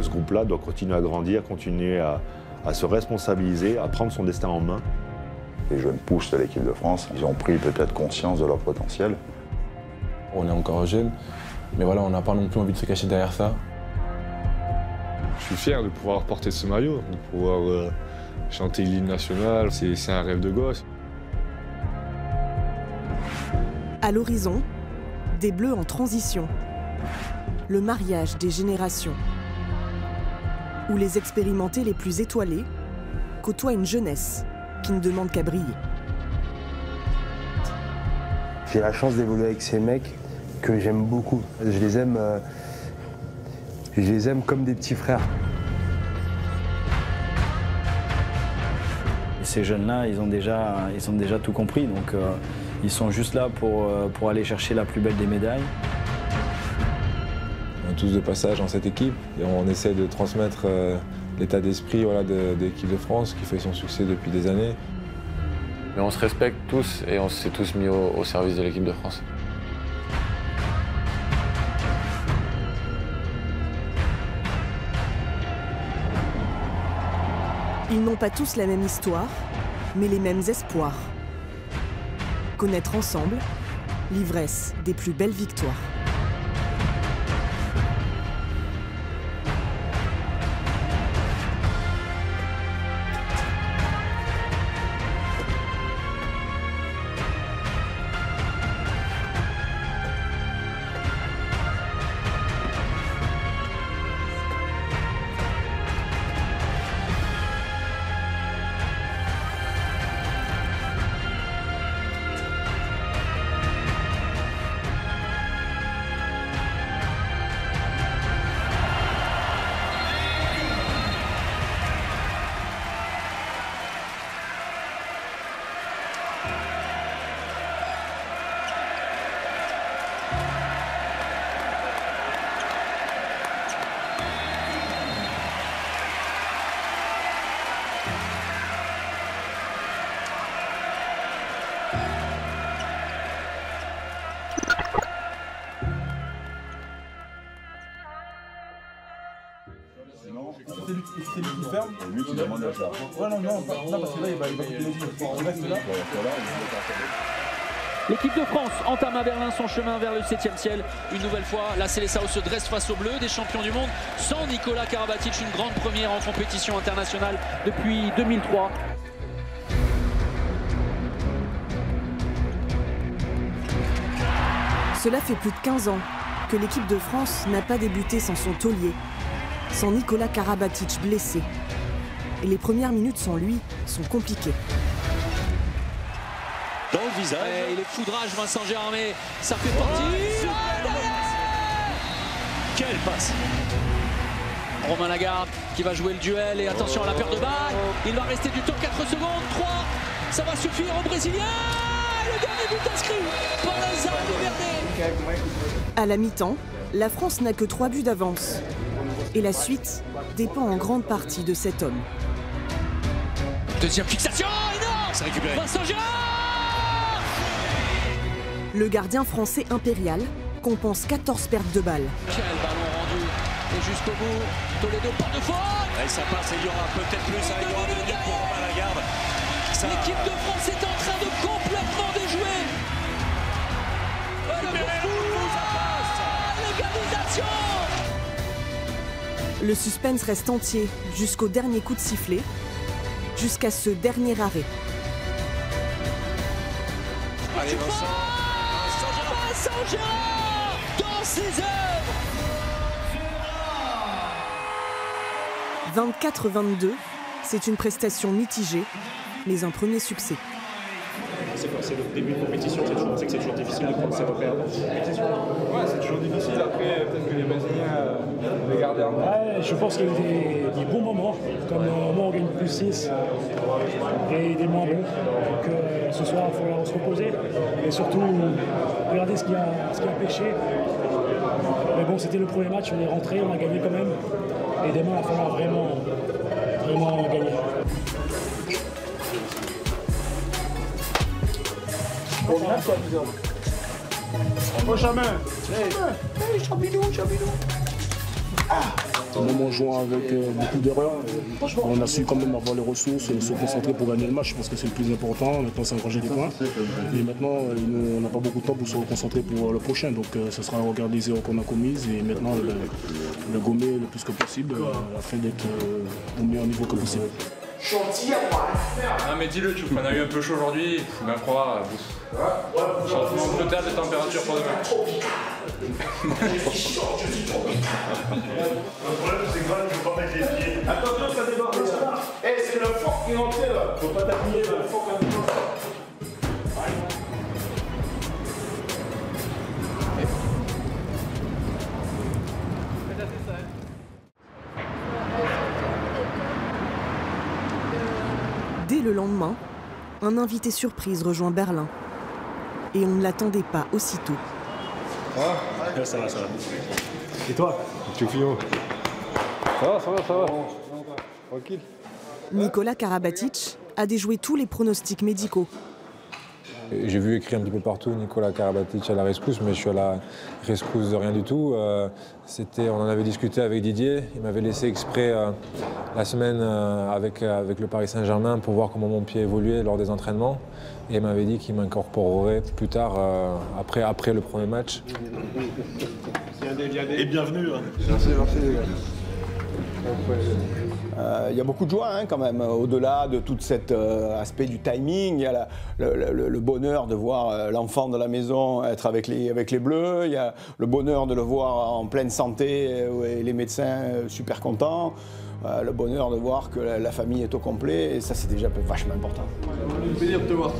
ce groupe-là doit continuer à grandir, continuer à se responsabiliser, à prendre son destin en main. Les jeunes pousses de l'équipe de France, ils ont pris peut-être conscience de leur potentiel. On est encore jeunes, mais voilà, on n'a pas non plus envie de se cacher derrière ça. Je suis fier de pouvoir porter ce maillot, de pouvoir chanter l'hymne national, c'est un rêve de gosse. À l'horizon, des Bleus en transition. Le mariage des générations. Où les expérimentés les plus étoilés côtoient une jeunesse qui ne demande qu'à briller. J'ai la chance d'évoluer avec ces mecs que j'aime beaucoup. Je les aime comme des petits frères. Ces jeunes-là, ils ont déjà tout compris, donc ils sont juste là pour aller chercher la plus belle des médailles. On est tous de passage dans cette équipe et on essaie de transmettre l'état d'esprit de l'équipe de France qui fait son succès depuis des années. Mais on se respecte tous et on s'est tous mis au service de l'équipe de France. Ils n'ont pas tous la même histoire, mais les mêmes espoirs. Connaître ensemble l'ivresse des plus belles victoires. C'est lui qui ferme. Et lui qui demande à faire. Ouais, non, parce que là, il va couper les yeux. Il reste là. L'équipe de France entame à Berlin son chemin vers le 7e ciel. Une nouvelle fois, la Seleção se dresse face aux Bleus, des champions du monde, sans Nikola Karabatic, une grande première en compétition internationale depuis 2003. Cela fait plus de 15 ans que l'équipe de France n'a pas débuté sans son taulier, sans Nikola Karabatic blessé. Et les premières minutes sans lui sont compliquées. Dans le visage. Et les foudrages, Vincent Gérardmer, ça fait partie. Quelle passe! Romain Lagarde qui va jouer le duel et attention à la perte de balle. Il va rester du temps, 4 secondes, 3. Ça va suffire au Brésilien. Le dernier but inscrit par Lazare Valverde. À la mi-temps, la France n'a que 3 buts d'avance. Et la suite dépend en grande partie de cet homme. Deuxième fixation, énorme! C'est récupéré. Vincent Gérard! Le gardien français impérial compense 14 pertes de balles. Quel ballon rendu! Et jusqu'au bout, Toledo porte de faute! Et ça passe et il y aura peut-être plus, il y aura 2 minutes pour Romain Lagarde. L'équipe de France est en train de complètement déjouer! L'égalisation! Le suspense reste entier jusqu'au dernier coup de sifflet, jusqu'à ce dernier arrêt. Allez, Vincent Gérard dans ses œuvres. 24-22, c'est une prestation mitigée, mais un premier succès. C'est le début de compétition, on sait que c'est toujours difficile de prendre ses repères. Ouais, c'est toujours difficile. Après, peut-être que les Brésiliens les gardaient un peu. Ouais, je pense qu'il y a eu des bons moments, comme moi on gagne plus 6, et des moins bons. Donc ce soir, il faudra se reposer. Et surtout, regarder ce qui a pêché. Mais bon, c'était le premier match, on est rentré, on a gagné quand même. Et demain, il va falloir vraiment gagner. Prochain main. Hey, Champidou. Ah. Même en jouant avec beaucoup d'erreurs, on a su quand même avoir les ressources, se concentrer pour gagner le match. Je pense que c'est le plus important. Maintenant, c'est engranger des points. Et maintenant, on n'a pas beaucoup de temps pour se concentrer pour le prochain. Donc, ce sera regarder les erreurs qu'on a commises et maintenant le gommer le plus que possible afin d'être au meilleur niveau que possible. Non mais dis-le, tu on a eu un peu chaud aujourd'hui, il m'a froid. Changement total de température pour demain. Le problème c'est que Val ne faut pas mettre les pieds. Attention, ça déborde. C'est le fort qui est rentré là. Faut pas t'appuyer, le fort qui est rentré. Dès le lendemain, un invité surprise rejoint Berlin. Et on ne l'attendait pas aussitôt. Ça va, ça va. Et toi? Ça va. Tranquille. Nikola Karabatic a déjoué tous les pronostics médicaux. J'ai vu écrire un petit peu partout Nikola Karabatic à la rescousse, mais je suis à la rescousse de rien du tout. On en avait discuté avec Didier, il m'avait laissé exprès la semaine avec le Paris Saint-Germain pour voir comment mon pied évoluait lors des entraînements. Et il m'avait dit qu'il m'incorporerait plus tard, après le premier match. Et bienvenue. Merci les gars. Il y a beaucoup de joie quand même, au-delà de tout cet aspect du timing. Il y a le bonheur de voir l'enfant de la maison être avec les Bleus. Il y a le bonheur de le voir en pleine santé et les médecins super contents. Le bonheur de voir que la famille est au complet. Et ça, c'est déjà vachement important. C'est un plaisir de te voir.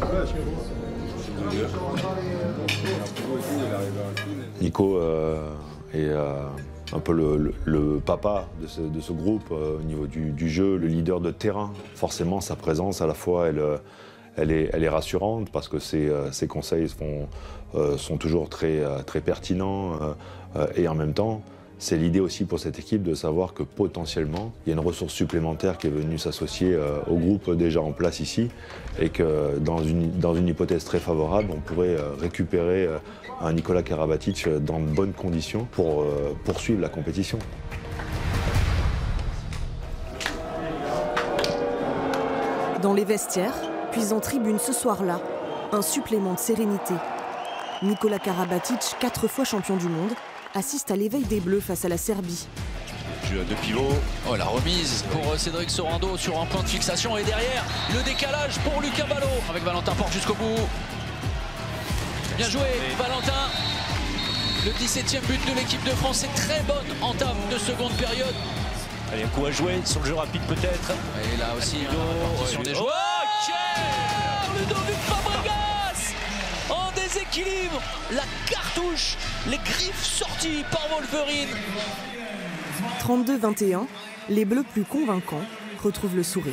Nico est un peu le papa de ce groupe au niveau du jeu, le leader de terrain. Forcément, sa présence, à la fois, elle est rassurante parce que ses conseils sont toujours très pertinents et en même temps, c'est l'idée aussi pour cette équipe de savoir que potentiellement, il y a une ressource supplémentaire qui est venue s'associer au groupe déjà en place ici et que dans une hypothèse très favorable, on pourrait récupérer un Nikola Karabatic dans de bonnes conditions pour poursuivre la compétition. Dans les vestiaires, puis en tribune ce soir-là, un supplément de sérénité. Nikola Karabatic, 4 fois champion du monde, assiste à l'éveil des Bleus face à la Serbie. Jeu de pivot. Oh, la remise pour Cédric Sorando sur un point de fixation. Et derrière, le décalage pour Lucas Ballot. Avec Valentin Porte jusqu'au bout. Bien joué, Valentin. Le 17e but de l'équipe de France. C'est très bonne entame de seconde période. Allez, un coup à jouer sur le jeu rapide peut-être. Et là aussi, sur des joueurs. Ludovic Fabregas en déséquilibre. La cartouche, les griffes sorties par Wolverine. 32-21, les Bleus plus convaincants retrouvent le sourire.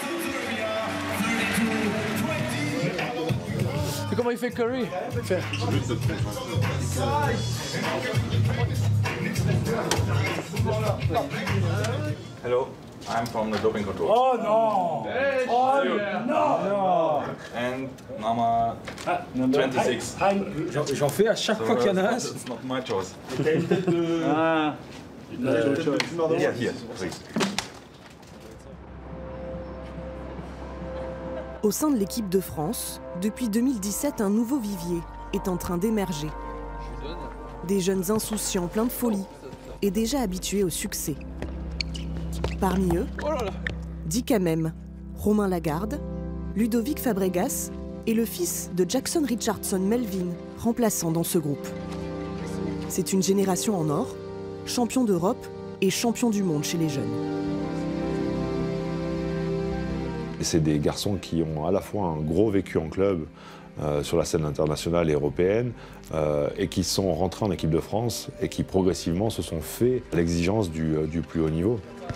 Et comment il fait Curry? Hello, I'm from the doping control. Oh non! Oh non! And Mama 26. J'en fais à chaque fois qu'il y en a un. It's not my choice. Here, please. Au sein de l'équipe de France, depuis 2017, un nouveau vivier est en train d'émerger. Des jeunes insouciants, pleins de folie et déjà habitués au succès. Parmi eux, Dick Hamem, Romain Lagarde, Ludovic Fabregas et le fils de Jackson Richardson Melvin, remplaçant dans ce groupe. C'est une génération en or, champion d'Europe et champion du monde chez les jeunes. C'est des garçons qui ont à la fois un gros vécu en club sur la scène internationale et européenne et qui sont rentrés en équipe de France et qui progressivement se sont fait l'exigence du plus haut niveau.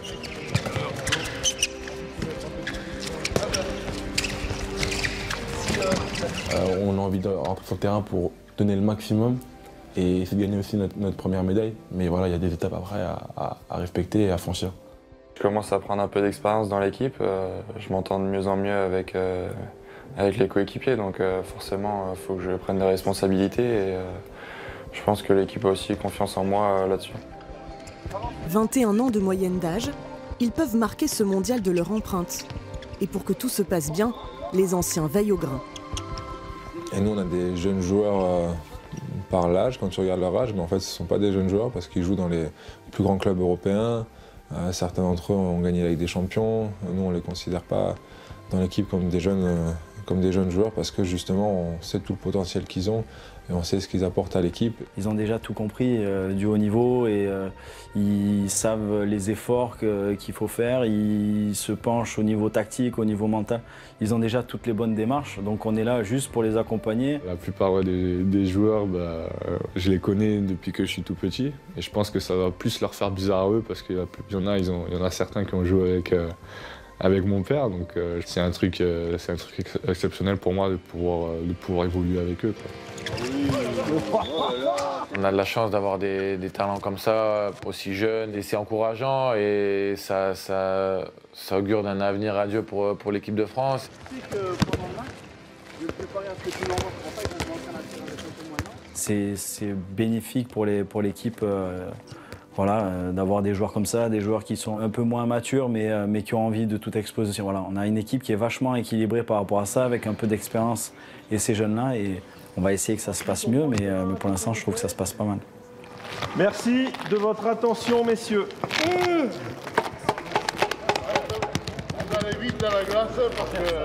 On a envie de rentrer sur le terrain pour donner le maximum et essayer de gagner aussi notre première médaille. Mais voilà, il y a des étapes après à respecter et à franchir. Je commence à prendre un peu d'expérience dans l'équipe. Je m'entends de mieux en mieux avec les coéquipiers, donc forcément, il faut que je prenne des responsabilités et je pense que l'équipe a aussi confiance en moi là-dessus. 21 ans de moyenne d'âge, ils peuvent marquer ce mondial de leur empreinte. Et pour que tout se passe bien, les anciens veillent au grain. Et nous, on a des jeunes joueurs par l'âge, quand tu regardes leur âge, mais en fait, ce ne sont pas des jeunes joueurs parce qu'ils jouent dans les plus grands clubs européens. Certains d'entre eux ont gagné la Ligue des Champions. Nous, on ne les considère pas dans l'équipe comme des jeunes joueurs parce que justement, on sait tout le potentiel qu'ils ont et on sait ce qu'ils apportent à l'équipe. Ils ont déjà tout compris du haut niveau et ils savent les efforts qu'il faut faire. Ils se penchent au niveau tactique, au niveau mental. Ils ont déjà toutes les bonnes démarches, donc on est là juste pour les accompagner. La plupart des joueurs, je les connais depuis que je suis tout petit et je pense que ça va plus leur faire bizarre à eux parce qu'il y en a certains qui ont joué avec mon père, donc c'est un truc exceptionnel pour moi de pouvoir évoluer avec eux, quoi. On a de la chance d'avoir des talents comme ça, aussi jeunes, et c'est encourageant et ça augure d'un avenir radieux pour l'équipe de France. C'est bénéfique pour l'équipe. Voilà, d'avoir des joueurs comme ça, des joueurs qui sont un peu moins matures mais qui ont envie de toute exposition. Voilà, on a une équipe qui est vachement équilibrée par rapport à ça, avec un peu d'expérience et ces jeunes-là. Et on va essayer que ça se passe mieux, mais pour l'instant, je trouve que ça se passe pas mal. Merci de votre attention, messieurs. On va aller vite dans la glace parce que...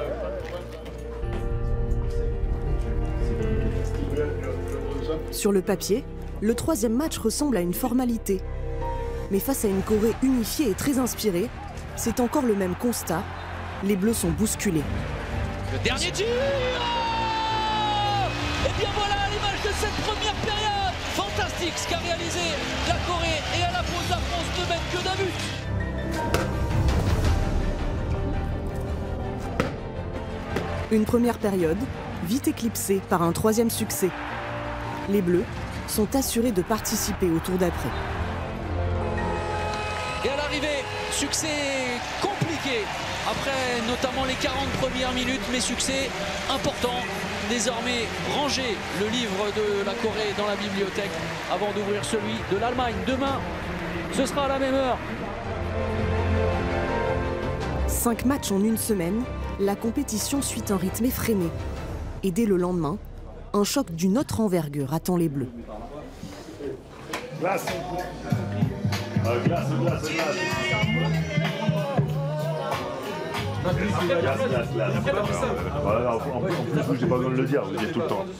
Sur le papier, le troisième match ressemble à une formalité. Mais face à une Corée unifiée et très inspirée, c'est encore le même constat. Les Bleus sont bousculés. Le dernier tir. Et bien voilà l'image de cette première période. Fantastique ce qu'a réalisé la Corée et à la pause la France ne mène que d'un but. Une première période, vite éclipsée par un troisième succès. Les Bleus sont assurés de participer au tour d'après. Et à l'arrivée, succès compliqué, après notamment les 40 premières minutes, mais succès important. Désormais, ranger le livre de la Corée dans la bibliothèque avant d'ouvrir celui de l'Allemagne. Demain, ce sera à la même heure. 5 matchs en une semaine, la compétition suit un rythme effréné. Et dès le lendemain, un choc d'une autre envergure attend les Bleus. Glace. Glace. Voilà, en plus, j'ai pas besoin de le dire, vous le dites tout le temps.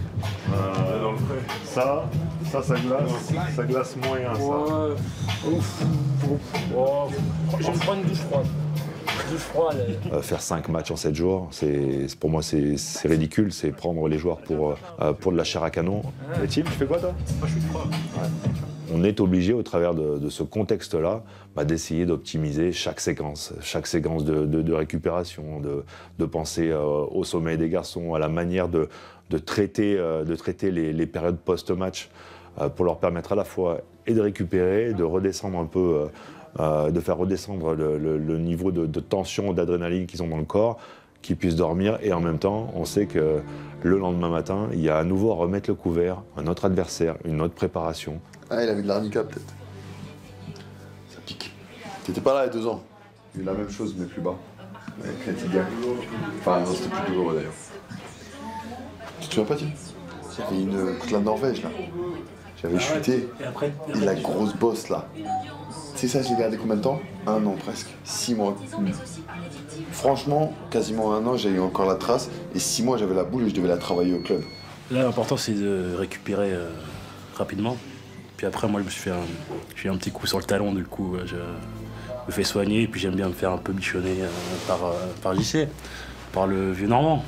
Ça glace moyen, ça. Je vais me prendre une douche froide. Faire 5 matchs en 7 jours, pour moi c'est ridicule, c'est prendre les joueurs pour de la chair à canon. Et Tim, tu fais quoi toi? Moi je suis froid. On est obligé au travers de ce contexte-là d'essayer d'optimiser chaque séquence de récupération, de penser au sommeil des garçons, à la manière de traiter les périodes post-match pour leur permettre à la fois et de récupérer, de redescendre un peu, de faire redescendre le niveau de tension, d'adrénaline qu'ils ont dans le corps, qu'ils puissent dormir. Et en même temps, on sait que le lendemain matin, il y a à nouveau à remettre le couvert, un autre adversaire, une autre préparation. Ah, il avait de l'handicap peut-être. Ça pique. T'étais pas là il y a 2 ans. Il y a eu la même chose mais plus bas. Avec Retiga. Enfin non, c'était plus douloureux d'ailleurs. Tu te souviens pas, Tim? Il y avait une contre la Norvège là. J'avais chuté. Et la grosse bosse là. Tu sais ça, j'ai gardé combien de temps? 1 an presque. 6 mois. Franchement, quasiment 1 an, j'ai eu encore la trace. Et 6 mois, j'avais la boule et je devais la travailler au club. Là, l'important, c'est de récupérer rapidement. Puis après, moi, je me suis fait un petit coup sur le talon, du coup, je me fais soigner. Et puis j'aime bien me faire un peu bichonner par JC, par le vieux Normand.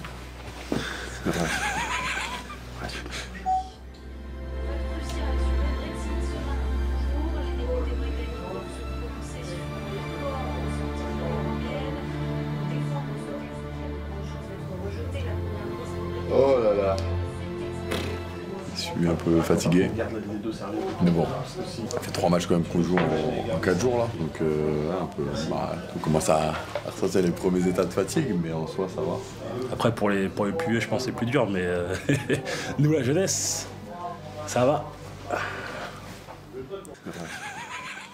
Oh là là. Je suis un peu fatigué. Mais bon, ça fait 3 matchs quand même qu'on joue en 4 jours là. Donc on commence à ressentir les premiers états de fatigue, mais en soi ça va. Après pour les pueux, je pense que c'est plus dur, mais nous la jeunesse, ça va.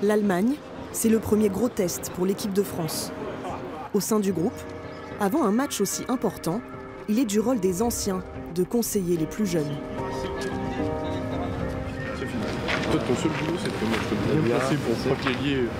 L'Allemagne, c'est le premier gros test pour l'équipe de France. Au sein du groupe, avant un match aussi important, il est du rôle des anciens de conseiller les plus jeunes. Toi, ton seul boulot, c'est de mettre bien placé pour pas qu'il y ait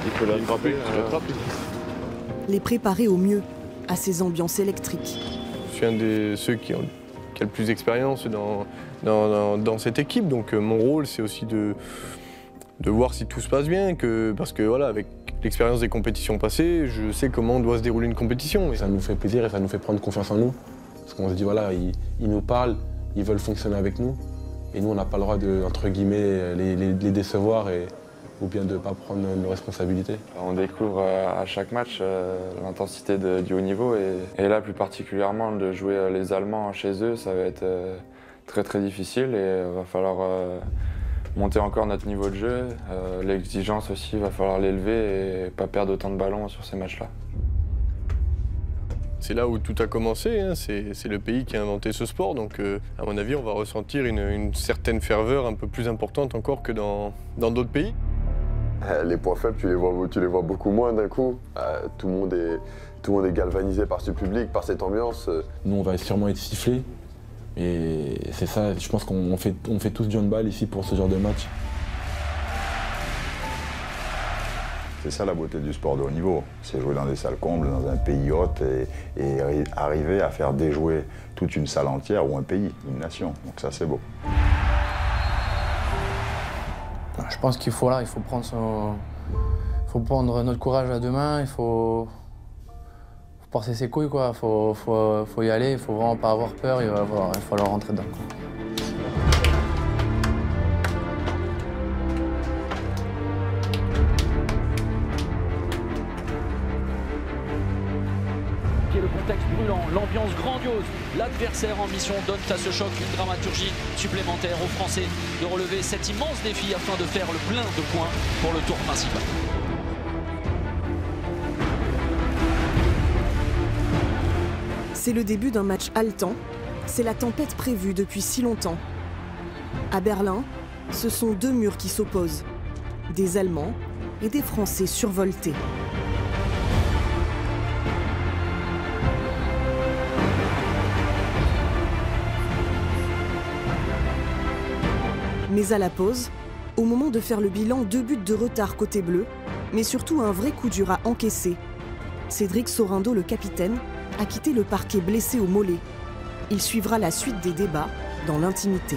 Les préparer au mieux à ces ambiances électriques. Je suis un de ceux qui a le plus d'expérience dans cette équipe, donc mon rôle, c'est aussi de voir si tout se passe bien, parce que voilà, avec l'expérience des compétitions passées, je sais comment doit se dérouler une compétition. Ça nous fait plaisir et ça nous fait prendre confiance en nous, parce qu'on se dit voilà, ils nous parlent, ils veulent fonctionner avec nous, et nous on n'a pas le droit de, entre guillemets, les décevoir ou bien de ne pas prendre nos responsabilités. On découvre à chaque match l'intensité du haut niveau et là plus particulièrement de jouer les Allemands chez eux, ça va être très très difficile et il va falloir monter encore notre niveau de jeu. L'exigence aussi, il va falloir l'élever et pas perdre autant de ballons sur ces matchs-là. C'est là où tout a commencé, hein. C'est le pays qui a inventé ce sport, donc à mon avis on va ressentir une certaine ferveur un peu plus importante encore que dans d'autres pays. Les points faibles, tu les vois beaucoup moins d'un coup. Tout le monde est galvanisé par ce public, par cette ambiance. Nous, on va sûrement être sifflés. Et c'est ça, je pense qu'on fait tous du handball ici pour ce genre de match. C'est ça la beauté du sport de haut niveau. C'est jouer dans des salles combles, dans un pays hôte et arriver à faire déjouer toute une salle entière ou un pays, une nation. Donc ça, c'est beau. Je pense qu'il faut prendre notre courage à deux mains, il faut porter ses couilles, quoi. Faut y aller, il faut vraiment pas avoir peur, il va falloir rentrer dedans. Le contexte brûlant, l'ambiance grandiose, l'adversaire en mission donne à ce choc une dramaturgie supplémentaire aux Français de relever cet immense défi afin de faire le plein de points pour le tour principal. C'est le début d'un match haletant, c'est la tempête prévue depuis si longtemps. À Berlin, ce sont deux murs qui s'opposent, des Allemands et des Français survoltés. Mais à la pause, au moment de faire le bilan, 2 buts de retard côté bleu, mais surtout un vrai coup dur à encaisser. Cédric Sorindo, le capitaine, a quitté le parquet blessé au mollet. Il suivra la suite des débats dans l'intimité.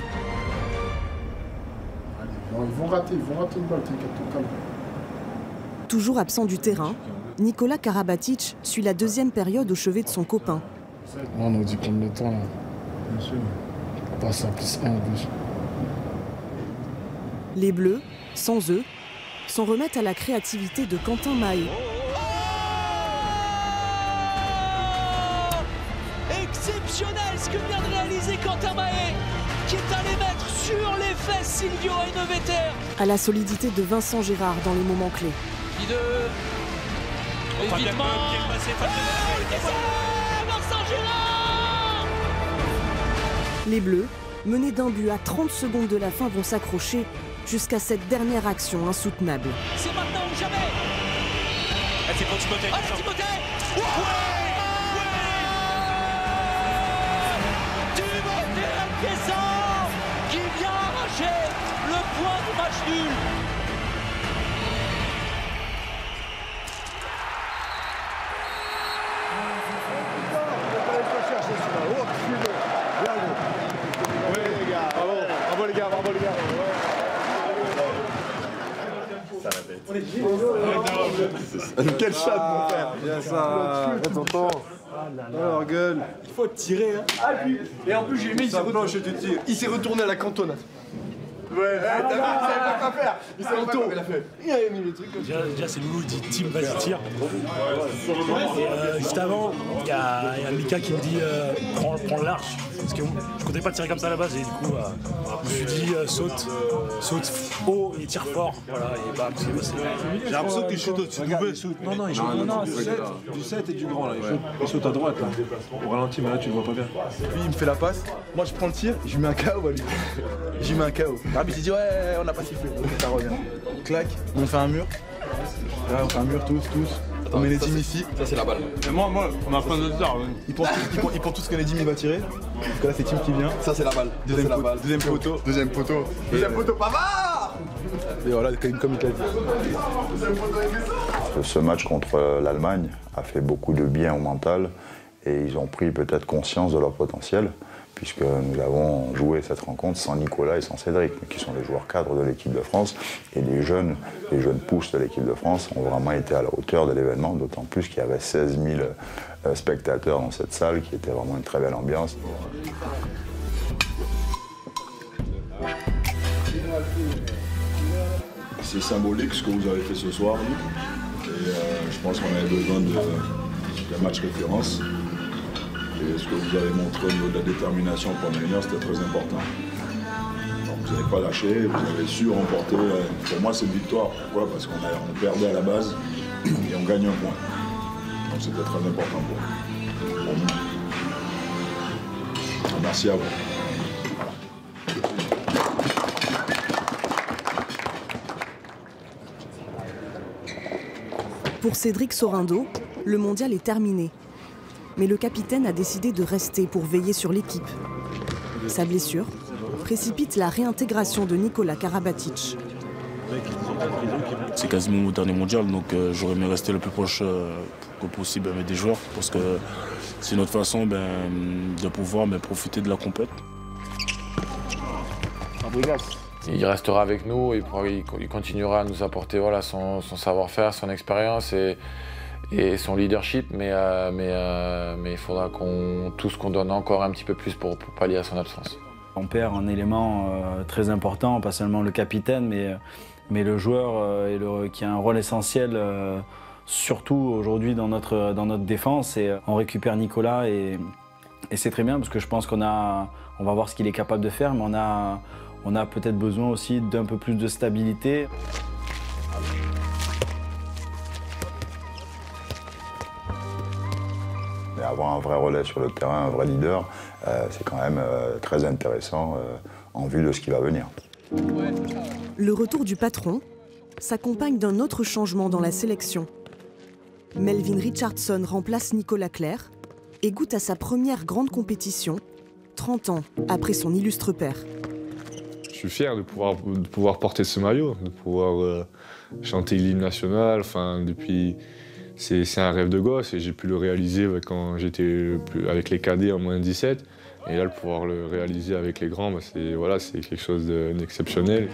Ils vont rater une balle, t'inquiète. Toujours absent du terrain, Nikola Karabatic suit la deuxième période au chevet de son copain. On nous dit prendre le temps là. Bien sûr. On passe à +1 en plus. Les Bleus, sans eux, s'en remettent à la créativité de Quentin Mahé. Exceptionnel ce que vient de réaliser Quentin Mahé, qui est allé mettre sur les fesses Silvio Heinevetter. À la solidité de Vincent Gérard dans les moments clés. Évidemment. Vincent Gérard. Les Bleus, menés d'un but à 30 secondes de la fin, vont s'accrocher jusqu'à cette dernière action insoutenable. C'est maintenant ou jamais. C'est pour Timothée. Timothée. Qui vient arracher le point du match nul. Bravo les gars. Quel chat, mon frère. Bien ça, tonton. Alors gueule. Il faut tirer, hein. Ah, et en plus j'ai aimé, il s'est retourné à la cantonade. Ouais, t'as vu, il savait pas quoi faire. Il s'est retourné, il a fait. Il a mis le truc comme ça. Déjà c'est Loulou, il dit Tim, vas-y, tire. Et juste avant, il y a Mika qui me dit prends le large. Parce que je comptais pas tirer comme ça à la base et du coup, je me suis dit saute haut et tire fort. Voilà, et bam, j'ai l'impression qu'il shoot au-dessus du shoot. Non, il shoot du 7 et du grand là. Il saute à droite là. Au ralenti, mais là tu le vois pas bien. Lui il me fait la passe, moi je prends le tir, je lui mets un KO à lui. Je lui mets un KO. Ah, mais j'ai dit ouais, on n'a pas sifflé. Ça revient. Clac, on fait un mur. Là, on fait un mur tous. On met les teams ici. Ça, c'est la balle. Et moi, on a plein de stars. Ils pensent tous que Nedim il va tirer. Donc là, c'est Tim qui vient. Ça, c'est la balle. Deuxième poteau. Deuxième poteau, Pavard. Et voilà, comme il t'a dit. Ce match contre l'Allemagne a fait beaucoup de bien au mental et ils ont pris peut-être conscience de leur potentiel, puisque nous avons joué cette rencontre sans Nicolas et sans Cédric, qui sont les joueurs cadres de l'équipe de France. Et les jeunes pousses de l'équipe de France ont vraiment été à la hauteur de l'événement, d'autant plus qu'il y avait 16 000 spectateurs dans cette salle, qui était vraiment une très belle ambiance. C'est symbolique ce que vous avez fait ce soir. Et je pense qu'on avait besoin d'un match référence. Et ce que vous avez montré au niveau de la détermination pendant une heure, c'était très important. Donc vous n'avez pas lâché, vous avez su remporter. Pour moi, c'est une victoire. Pourquoi? Parce qu'on perdait à la base et on gagne un point. Donc c'était très important pour nous. Merci à vous. Pour Cédric Sorindo, le mondial est terminé. Mais le capitaine a décidé de rester pour veiller sur l'équipe. Sa blessure précipite la réintégration de Nikola Karabatic. C'est quasiment mon dernier mondial, donc j'aurais aimé rester le plus proche possible avec des joueurs, parce que c'est notre façon de pouvoir profiter de la compète. Il restera avec nous, il continuera à nous apporter son savoir-faire, son expérience et son leadership, mais il faudra qu'on donne encore un petit peu plus pour pallier à son absence. On perd un élément très important, pas seulement le capitaine, mais le joueur qui a un rôle essentiel, surtout aujourd'hui dans notre défense. Et on récupère Nicolas et c'est très bien parce que je pense on va voir ce qu'il est capable de faire, mais on a peut-être besoin aussi d'un peu plus de stabilité. Et avoir un vrai relais sur le terrain, un vrai leader, c'est quand même très intéressant en vue de ce qui va venir. Le retour du patron s'accompagne d'un autre changement dans la sélection. Melvin Richardson remplace Nicolas Clerc et goûte à sa première grande compétition, 30 ans après son illustre père. Je suis fier de pouvoir porter ce maillot, de pouvoir chanter l'hymne national. C'est un rêve de gosse et j'ai pu le réaliser quand j'étais avec les cadets en moins 17. Et là, de pouvoir le réaliser avec les grands, c'est quelque chose d'exceptionnel.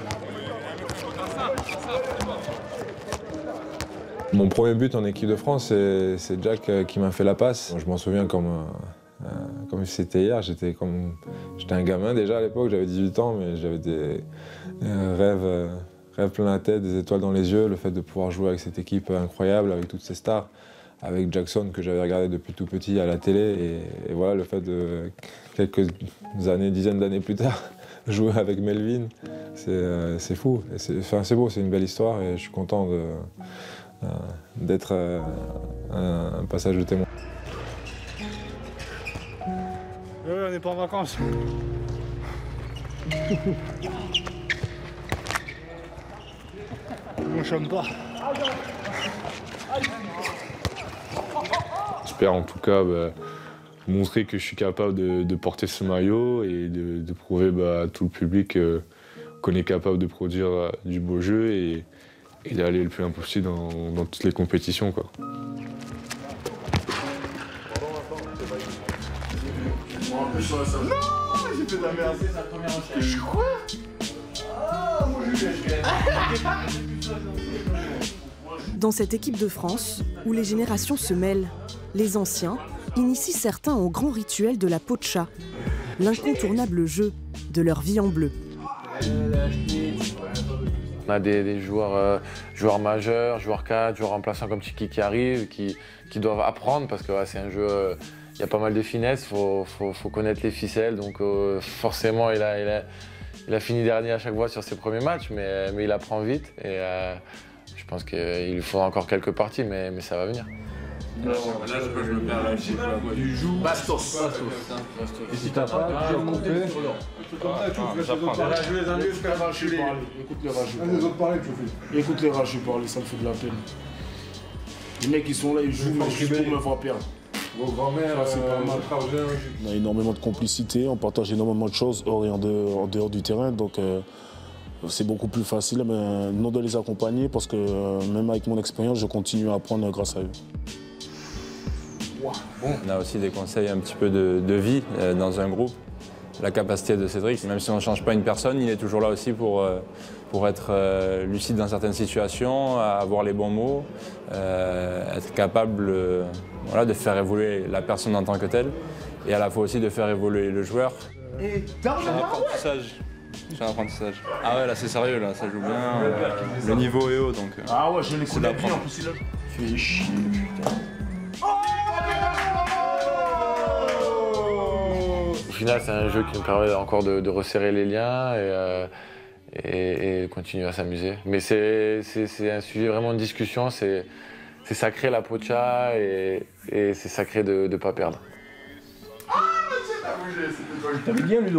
Mon premier but en équipe de France, c'est Jack qui m'a fait la passe. Je m'en souviens comme c'était hier. J'étais un gamin déjà à l'époque, j'avais 18 ans, mais j'avais des rêves plein la tête, des étoiles dans les yeux. Le fait de pouvoir jouer avec cette équipe incroyable, avec toutes ces stars, avec Jackson que j'avais regardé depuis tout petit à la télé. Et voilà, le fait de, quelques années, dizaines d'années plus tard, jouer avec Melvin, c'est fou. C'est beau, c'est une belle histoire et je suis content d'être un passage de témoin. Ouais, on n'est pas en vacances. On chante pas. J'espère en tout cas montrer que je suis capable de porter ce maillot et de prouver à tout le public qu'on est capable de produire du beau jeu et d'aller le plus loin possible dans toutes les compétitions, quoi. Non, j'ai fait de la merde. Je crois. Ah, moi je Dans cette équipe de France, où les générations se mêlent, les anciens initient certains au grand rituel de la pocha, l'incontournable jeu de leur vie en bleu. On a des joueurs majeurs, joueurs cadres, joueurs remplaçants comme Tiki qui arrivent, qui doivent apprendre parce que c'est un jeu, il y a pas mal de finesse, faut connaître les ficelles, donc forcément il a fini dernier à chaque fois sur ses premiers matchs, mais il apprend vite et je pense qu'il lui faudra encore quelques parties, mais ça va venir. Là, je me perds là, tu joues. Bastos. Et si t'as pas, tu vas couper. Écoute les rageux. Écoute les rageux parler, ça me fait de la peine. Les mecs ils sont là, ils jouent juste pour me voir perdre. Vos grands-mères, c'est pas mal. On a énormément de complicité, on partage énormément de choses hors et en dehors du terrain, donc c'est beaucoup plus facile maintenant de les accompagner parce que même avec mon expérience, je continue à apprendre grâce à eux. On a aussi des conseils un petit peu de vie dans un groupe. La capacité de Cédric, même si on ne change pas une personne, il est toujours là aussi pour être lucide dans certaines situations, avoir les bons mots, être capable voilà, de faire évoluer la personne en tant que telle et à la fois aussi de faire évoluer le joueur. C'est un apprentissage. C'est un apprentissage. Ah ouais, là c'est sérieux, là ça joue bien. Le niveau est haut donc. Ah ouais, je les connais bien en plus. Il a fait chier, putain. Au final, c'est un jeu qui me permet encore de resserrer les liens et continuer à s'amuser. Mais c'est un sujet vraiment de discussion, c'est sacré la pocha et c'est sacré de ne pas perdre. T'avais bien Ludo.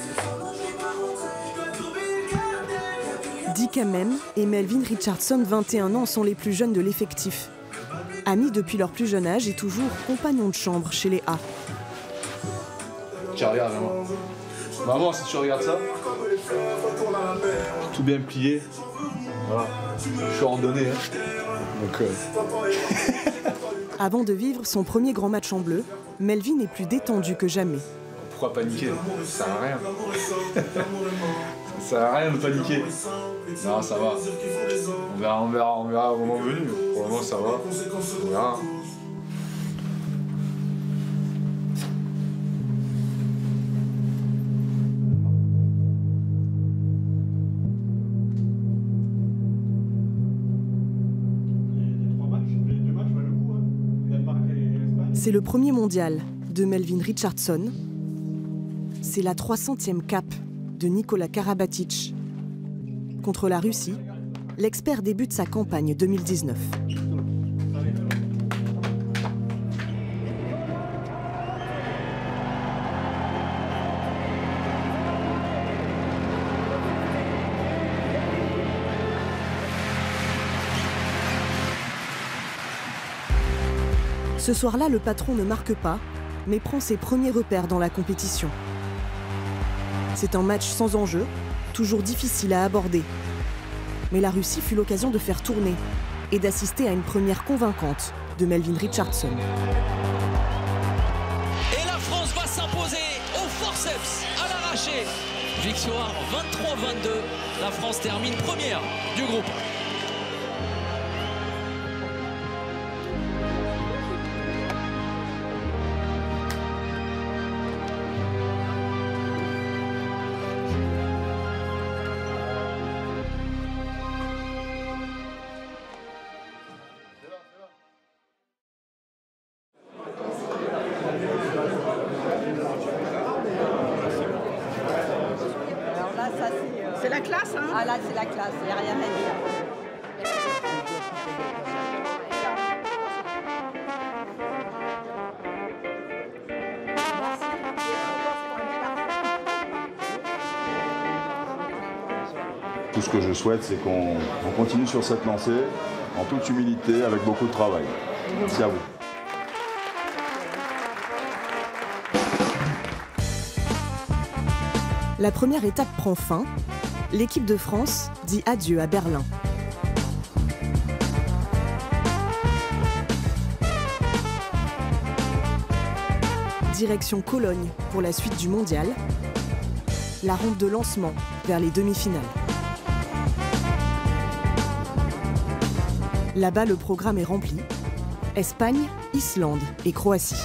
Dick Hamem et Melvin Richardson, 21 ans, sont les plus jeunes de l'effectif. Amis depuis leur plus jeune âge et toujours compagnons de chambre chez les A. Tiens, regarde, vraiment. Maman, si tu regardes ça, tout bien plié. Voilà. Je suis ordonné. Hein. Donc, Avant de vivre son premier grand match en bleu, Melvin est plus détendu que jamais. pourquoi paniquer? Ça sert à rien. Ça sert à rien de paniquer. Non, ça va. On verra au moment venu. Pour le moment, ça va. On verra. C'est le premier mondial de Melvin Richardson. C'est la 300e cape de Nikola Karabatic. Contre la Russie, l'expert débute sa campagne 2019. Ce soir-là, le patron ne marque pas, mais prend ses premiers repères dans la compétition. C'est un match sans enjeu, toujours difficile à aborder. Mais la Russie fut l'occasion de faire tourner et d'assister à une première convaincante de Melvin Richardson. Et la France va s'imposer au forceps, à l'arraché. Victoire 23-22, la France termine première du groupe. C'est la classe, hein? Ah là, c'est la classe, il n'y a rien à dire. Tout ce que je souhaite, c'est qu'on continue sur cette lancée, en toute humilité, avec beaucoup de travail. Merci à vous. La première étape prend fin. L'équipe de France dit adieu à Berlin. Direction Cologne pour la suite du mondial. La rampe de lancement vers les demi-finales. Là-bas, le programme est rempli. Espagne, Islande et Croatie.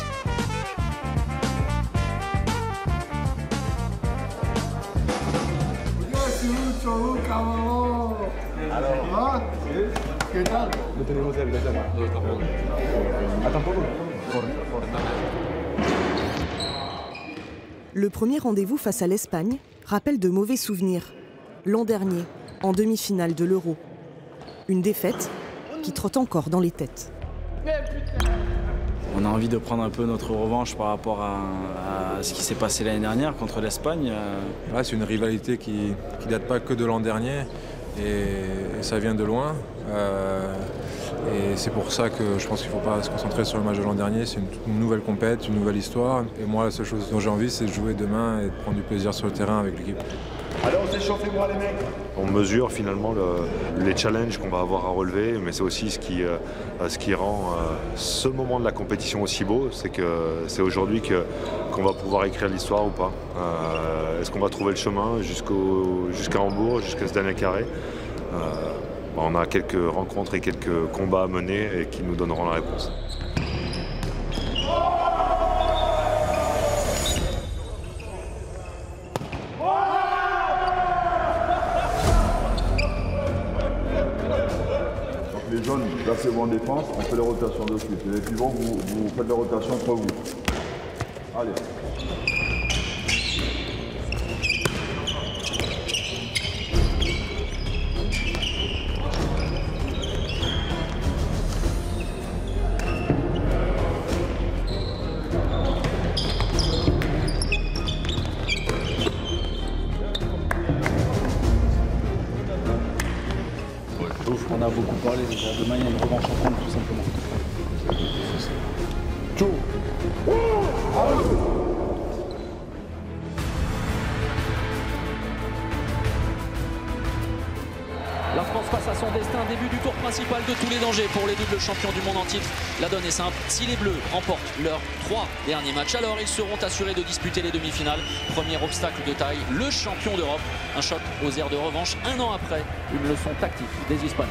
Alors, ¿qué tal? No tenemos cerveza. Ah, tampoco. Le premier rendez-vous face à l'Espagne rappelle de mauvais souvenirs. L'an dernier, en demi-finale de l'Euro. Une défaite qui trotte encore dans les têtes. On a envie de prendre un peu notre revanche par rapport à ce qui s'est passé l'année dernière contre l'Espagne. Là, c'est une rivalité qui ne date pas que de l'an dernier et ça vient de loin. Et c'est pour ça que je pense qu'il ne faut pas se concentrer sur le match de l'an dernier. C'est une nouvelle compète, une nouvelle histoire. Et moi, la seule chose dont j'ai envie, c'est de jouer demain et de prendre du plaisir sur le terrain avec l'équipe. Allez, on s'échauffe, moi les mecs. On mesure finalement les challenges qu'on va avoir à relever, mais c'est aussi ce qui rend ce moment de la compétition aussi beau, c'est que c'est aujourd'hui qu'on va pouvoir écrire l'histoire ou pas. Est-ce qu'on va trouver le chemin jusqu'à Hambourg, jusqu'à ce dernier carré? On a quelques rencontres et quelques combats à mener et qui nous donneront la réponse. Les jaunes, placez-vous en défense, on fait les rotations de suite. Et les pivots, vous faites les rotations entre vous. Allez. On a beaucoup parlé déjà. Demain, il y a une revanche en compte, tout simplement. La France face à son destin, début du tour principal de tous les dangers pour les doubles champions du monde en titre. La donne est simple, si les Bleus remportent leurs 3 derniers matchs, alors ils seront assurés de disputer les demi-finales. Premier obstacle de taille, le champion d'Europe. Un choc aux airs de revanche, un an après, une leçon tactique des Espagnols.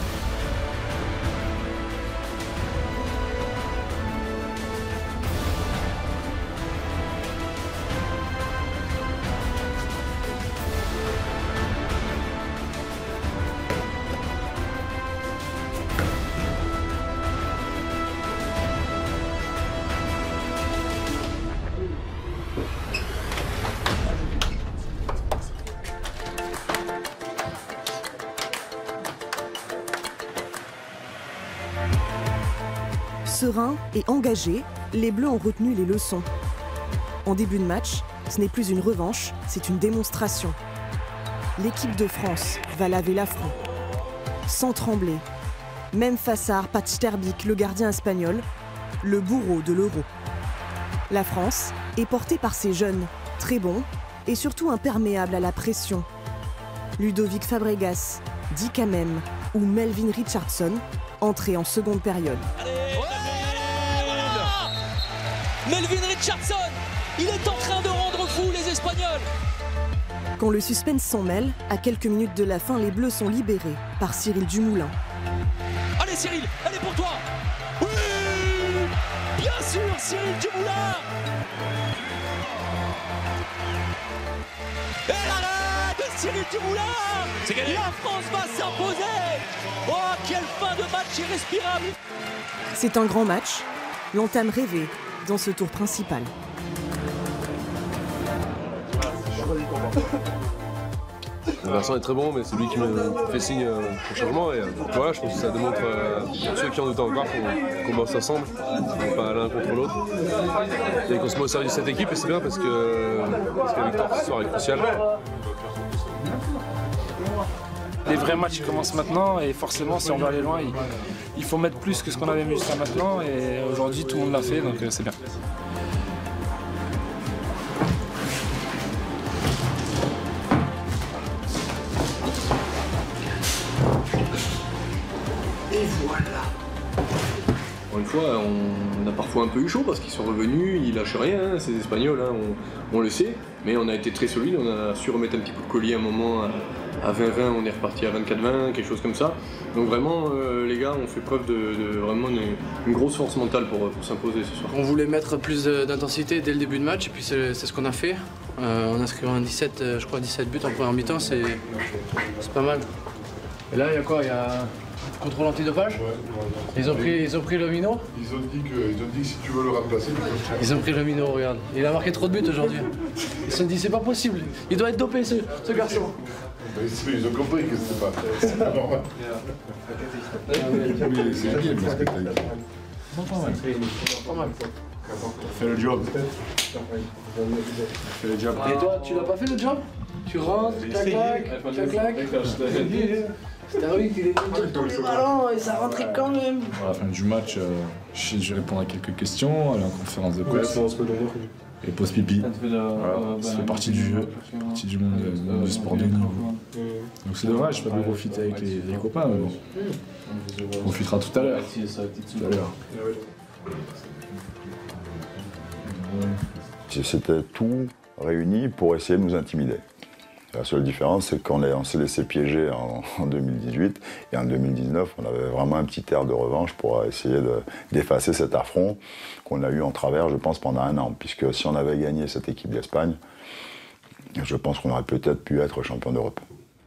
Sereins et engagés, les Bleus ont retenu les leçons. En début de match, ce n'est plus une revanche, c'est une démonstration. L'équipe de France va laver l'affront, sans trembler. Même face à Arpad Sterbik, le gardien espagnol, le bourreau de l'Euro. La France est portée par ses jeunes, très bons et surtout imperméables à la pression. Ludovic Fabregas, Dick Kamem ou Melvin Richardson entrés en seconde période. Melvin Richardson, il est en train de rendre fou les Espagnols. Quand le suspense s'en mêle, à quelques minutes de la fin, les Bleus sont libérés par Cyril Dumoulin. Allez Cyril, elle est pour toi. Oui, bien sûr Cyril Dumoulin. Et l'arrêt de Cyril Dumoulin. C'est gagné. La France va s'imposer. Oh, quelle fin de match irrespirable. C'est un grand match, l'entame rêvée dans ce tour principal. Vincent est très bon, mais c'est lui qui me fait signe au changement. Et voilà, je pense que ça démontre pour ceux qui en doutent encore qu'on bosse ensemble, pas l'un contre l'autre. Et qu'on se met au service de cette équipe, et c'est bien parce que la victoire ce soir est cruciale. Les vrais matchs commencent maintenant et forcément si on veut aller loin, il faut mettre plus que ce qu'on avait mis jusqu'à maintenant et aujourd'hui tout le monde l'a fait donc c'est bien. Et voilà. Encore une fois, on a parfois un peu eu chaud parce qu'ils sont revenus, ils lâchent rien, hein, ces Espagnols, hein, on le sait, mais on a été très solide, on a su remettre un petit coup de collier à un moment. À 20-20, on est reparti à 24-20, quelque chose comme ça. Donc vraiment, les gars ont fait preuve de vraiment une grosse force mentale pour s'imposer ce soir. On voulait mettre plus d'intensité dès le début de match, et puis c'est ce qu'on a fait. On a inscrit 17 buts en première mi-temps, c'est pas mal. Et là, il y a quoi? Il y a contrôle antidopage. Ils ont pris le minot. Ils ont dit que si tu veux le remplacer, tu peux le faire. Ils ont pris le minot, regarde. Il a marqué trop de buts aujourd'hui. Ils se sont dit, c'est pas possible. Il doit être dopé, ce garçon. Ils ont compris que c'est pas normal. Mais c'est bien parce que t'as dit. Pas mal. Fais le job. Fais le job. Et toi, tu l'as pas fait le job? Tu rentres, clac. Starwick, il est contre tous les ballons et ça rentrait quand même. À la fin du match, je vais répondre à quelques questions, aller en conférence de presse. Et pause pipi. Voilà, ça fait partie du jeu, partie du monde du sport de haut niveau. Donc c'est dommage, je peux pas profiter avec les copains, mais bon. On profitera tout à l'heure. C'était tout réuni pour essayer de nous intimider. La seule différence, c'est qu'on s'est laissé piéger en 2018 et en 2019, on avait vraiment un petit air de revanche pour essayer d'effacer cet affront qu'on a eu en travers, je pense, pendant 1 an. Puisque si on avait gagné cette équipe d'Espagne, je pense qu'on aurait peut-être pu être champion d'Europe.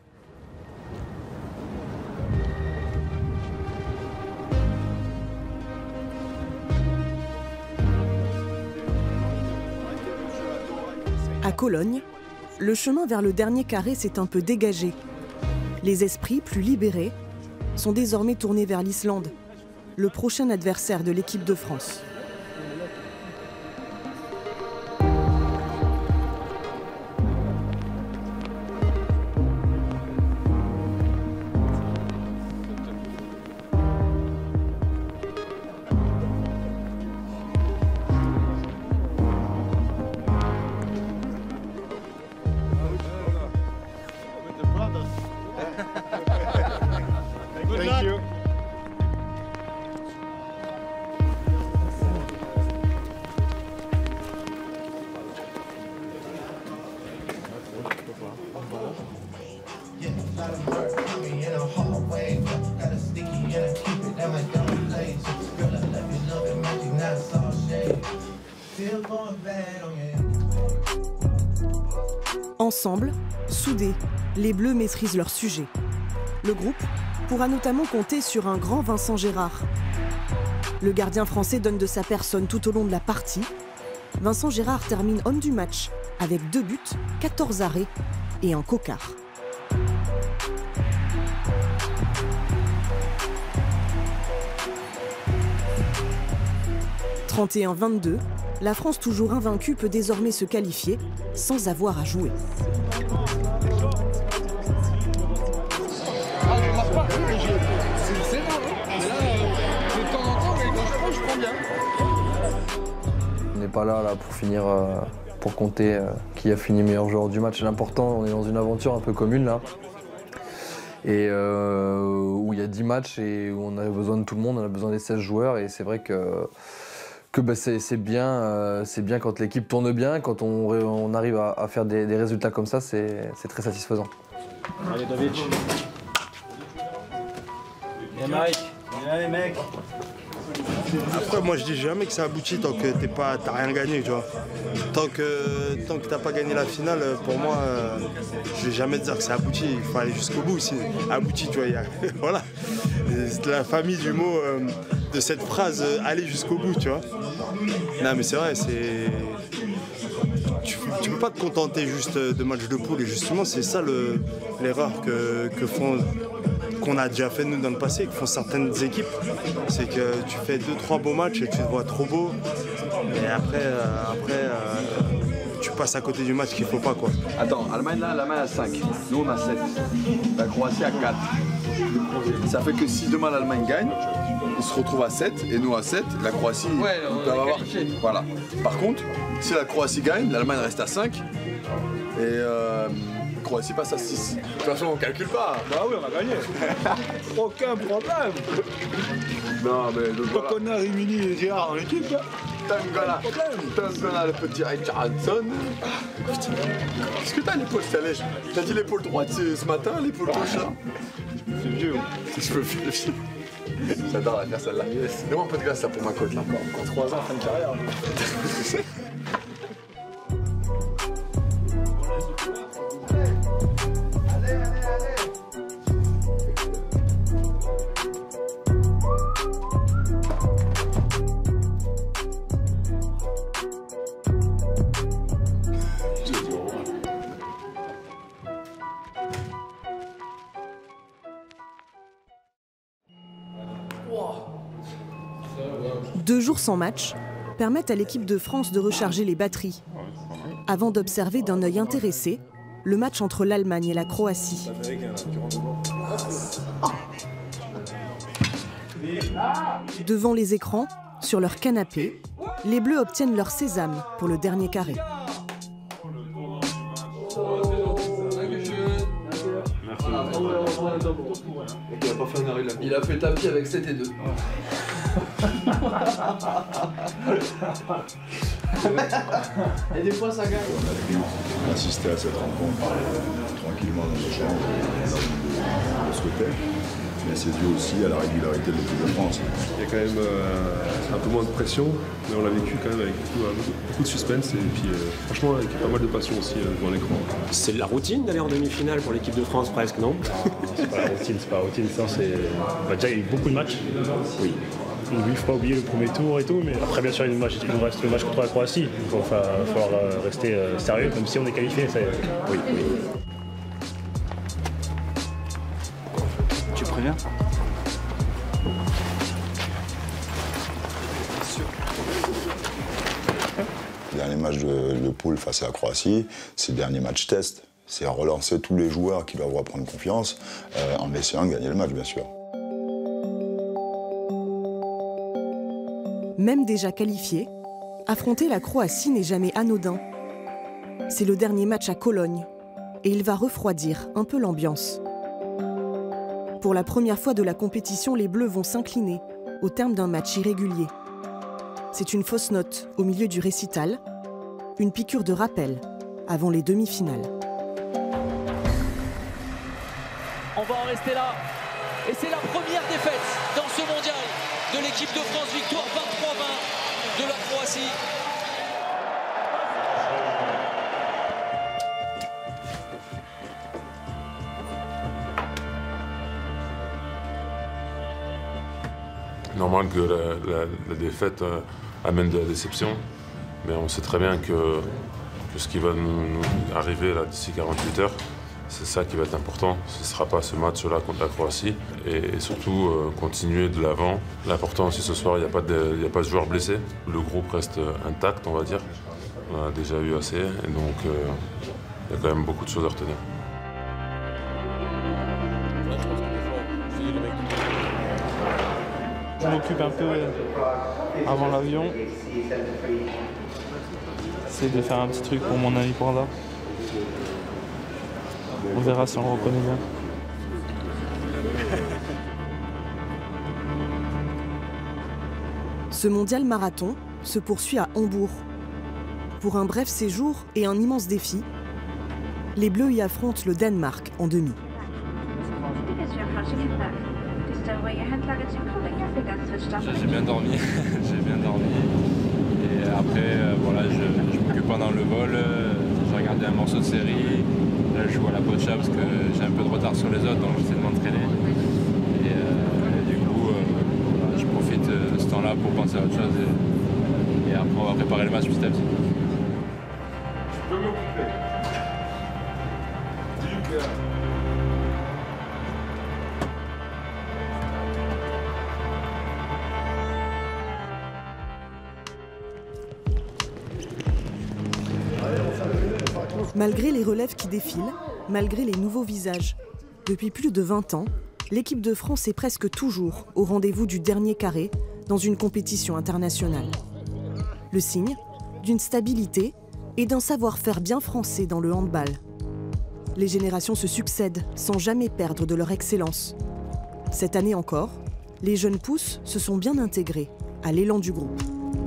À Cologne, le chemin vers le dernier carré s'est un peu dégagé. Les esprits, plus libérés, sont désormais tournés vers l'Islande, le prochain adversaire de l'équipe de France. Thank you. Ensemble, soudés, les Bleus maîtrisent leur sujet. Le groupe pourra notamment compter sur un grand Vincent Gérard. Le gardien français donne de sa personne tout au long de la partie. Vincent Gérard termine homme du match avec 2 buts, 14 arrêts et un cocard. « 31-22, la France toujours invaincue peut désormais se qualifier sans avoir à jouer. On n'est pas là pour finir, pour compter qui a fini meilleur joueur du match. L'important, on est dans une aventure un peu commune là. Et où il y a 10 matchs et où on a besoin de tout le monde, on a besoin des 16 joueurs. Et c'est vrai que c'est bien quand l'équipe tourne bien, quand on arrive à faire des résultats comme ça, c'est très satisfaisant. Allez David. Et Mike. Allez mec. Après, moi je dis jamais que ça aboutit tant que t'as rien gagné, tu vois. Tant que t'as pas gagné la finale, pour moi, je vais jamais te dire que ça aboutit. Il faut aller jusqu'au bout. Si abouti, tu vois, voilà. C'est la famille du mot de cette phrase, aller jusqu'au bout, tu vois. Non, mais c'est vrai, tu peux pas te contenter juste de matchs de poule. Et justement, c'est ça l'erreur qu'on a déjà fait nous dans le passé, que font certaines équipes, c'est que tu fais 2-3 beaux matchs et tu te vois trop beau, et après tu passes à côté du match qu'il faut pas, quoi. Attends, Allemagne là, l'Allemagne a 5, nous on a 7, la Croatie a 4. Ça fait que si demain l'Allemagne gagne, on se retrouve à 7 et nous à 7, la Croatie peut avoir. Voilà. Par contre, si la Croatie gagne, l'Allemagne reste à 5 et Croatie passe à 6. De toute façon, on calcule pas. Bah oui, on a gagné. Aucun problème. Non, mais donc voilà. Donc on a réuni Gérard en équipe. Tangana, le petit Richardson. Est-ce que t'as l'épaule sèche? T'as dit l'épaule droite ce matin, l'épaule gauche là? C'est vieux. Je me fais le film. J'adore faire celle-là. Donne-moi un peu de glace là pour ma côte là. Encore 3 ans, fin de carrière. jours sans match permettent à l'équipe de France de recharger les batteries, avant d'observer d'un œil intéressé le match entre l'Allemagne et la Croatie. Devant les écrans, sur leur canapé, les Bleus obtiennent leur sésame pour le dernier carré. Il a fait tapis avec 7 et 2. Et des fois ça gagne. On a assisté à cette rencontre tranquillement dans nos chambres, on le souhaitait. Mais c'est dû aussi à la régularité de l'équipe de France. Il y a quand même un peu moins de pression, mais on l'a vécu quand même avec beaucoup de suspense et puis franchement avec pas mal de passion aussi devant l'écran. C'est la routine d'aller en demi-finale pour l'équipe de France presque, non? C'est pas la routine, c'est pas la routine. Ça, c'est... déjà, il y a eu beaucoup de matchs. Oui. Donc, il ne faut pas oublier le premier tour et tout, mais après, bien sûr, il nous reste le match contre la Croatie. Donc, il va falloir rester sérieux, même si on est qualifié. Oui. Tu préviens? Dernier match de poule face à la Croatie, c'est le dernier match test. C'est relancer tous les joueurs qui doivent reprendre confiance en essayant de gagner le match, bien sûr. Même déjà qualifié, affronter la Croatie n'est jamais anodin. C'est le dernier match à Cologne et il va refroidir un peu l'ambiance. Pour la première fois de la compétition, les Bleus vont s'incliner au terme d'un match irrégulier. C'est une fausse note au milieu du récital, une piqûre de rappel avant les demi-finales. On va en rester là. Et c'est la première défaite dans ce mondial de l'équipe de France. Victoire 23-20 de la Croatie. Normal que la défaite amène de la déception, mais on sait très bien que ce qui va nous arriver là d'ici 48 heures, c'est ça qui va être important. Ce ne sera pas ce match-là contre la Croatie et surtout continuer de l'avant. L'important aussi ce soir, il n'y a pas de joueurs blessés. Le groupe reste intact, on va dire. On en a déjà eu assez et donc il y a quand même beaucoup de choses à retenir. Je m'occupe un peu avant l'avion. J'essaie de faire un petit truc pour mon ami Panda. On verra si on le reconnaît bien. Ce mondial marathon se poursuit à Hambourg. Pour un bref séjour et un immense défi, les Bleus y affrontent le Danemark en demi. J'ai bien dormi, Et après, voilà, je m'occupe pendant le vol, j'ai regardé un morceau de série. Là, je joue à la pocha parce que j'ai un peu de retard sur les autres, donc j'essaie de m'entraîner. Et du coup, voilà, je profite de ce temps-là pour penser à autre chose. Et après, on va préparer le match petit à petit. Malgré les relèves qui défilent, malgré les nouveaux visages, depuis plus de 20 ans, l'équipe de France est presque toujours au rendez-vous du dernier carré dans une compétition internationale. Le signe d'une stabilité et d'un savoir-faire bien français dans le handball. Les générations se succèdent sans jamais perdre de leur excellence. Cette année encore, les jeunes pousses se sont bien intégrés à l'élan du groupe.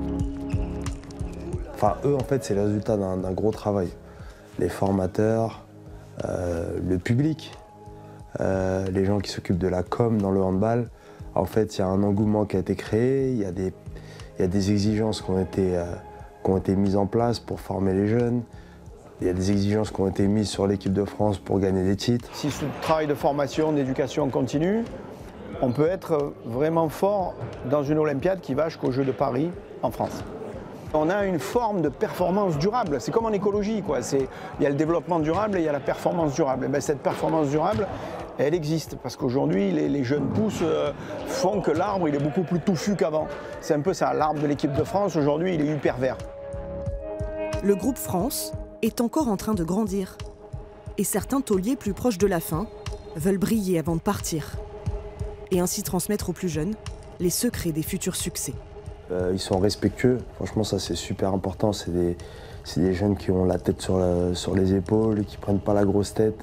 Enfin, eux, en fait, c'est le résultat d'un gros travail. Les formateurs, le public, les gens qui s'occupent de la com dans le handball. En fait, il y a un engouement qui a été créé, il y a des exigences qui ont été mises en place pour former les jeunes. Il y a des exigences qui ont été mises sur l'équipe de France pour gagner des titres. Si ce travail de formation, d'éducation continue, on peut être vraiment fort dans une Olympiade qui va jusqu'aux Jeux de Paris en France. On a une forme de performance durable, c'est comme en écologie, quoi. Il y a le développement durable et il y a la performance durable. Et bien, cette performance durable, elle existe. Parce qu'aujourd'hui, les jeunes pousses font que l'arbre il est beaucoup plus touffu qu'avant. C'est un peu ça, l'arbre de l'équipe de France, aujourd'hui, il est hyper vert. Le groupe France est encore en train de grandir. Et certains tauliers plus proches de la fin veulent briller avant de partir. Et ainsi transmettre aux plus jeunes les secrets des futurs succès. Ils sont respectueux, franchement ça c'est super important. C'est des jeunes qui ont la tête sur les épaules, qui prennent pas la grosse tête.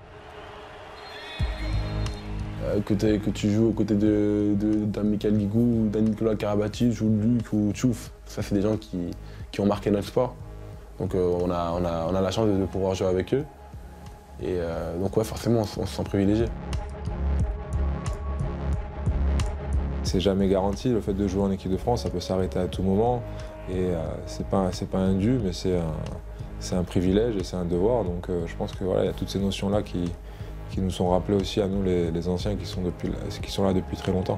Que tu joues aux côtés d'un Michael Guigou, d'un Nicolas Karabatic ou de Luc ou Tchouf, ça c'est des gens qui ont marqué notre sport. Donc on a la chance de pouvoir jouer avec eux. Et donc ouais, forcément on se sent privilégié. C'est jamais garanti, le fait de jouer en équipe de France, ça peut s'arrêter à tout moment. Et c'est pas un dû, mais c'est un privilège et c'est un devoir. Donc je pense que voilà, il y a toutes ces notions-là qui nous sont rappelées aussi à nous, les anciens qui sont là depuis très longtemps.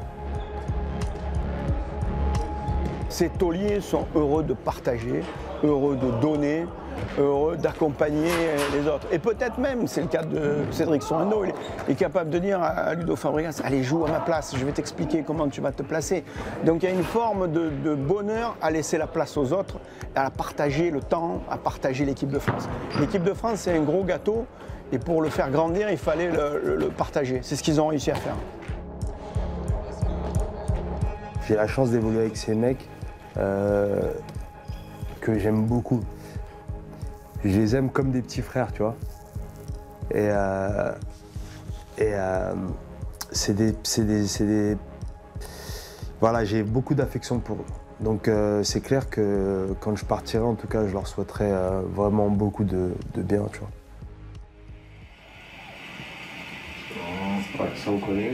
Ces tauliers sont heureux de partager, heureux de donner, heureux d'accompagner les autres. Et peut-être même, c'est le cas de Cédric Soineau, il est capable de dire à Ludo Fabregas, allez joue à ma place, je vais t'expliquer comment tu vas te placer. Donc il y a une forme de bonheur à laisser la place aux autres, à partager le temps, à partager l'équipe de France. L'équipe de France, c'est un gros gâteau, et pour le faire grandir, il fallait le partager. C'est ce qu'ils ont réussi à faire. J'ai la chance d'évoluer avec ces mecs que j'aime beaucoup. Je les aime comme des petits frères, tu vois. Et c'est des... Voilà, j'ai beaucoup d'affection pour eux. Donc c'est clair que quand je partirai, en tout cas, je leur souhaiterais vraiment beaucoup de bien, tu vois. Ouais, ça on connaît.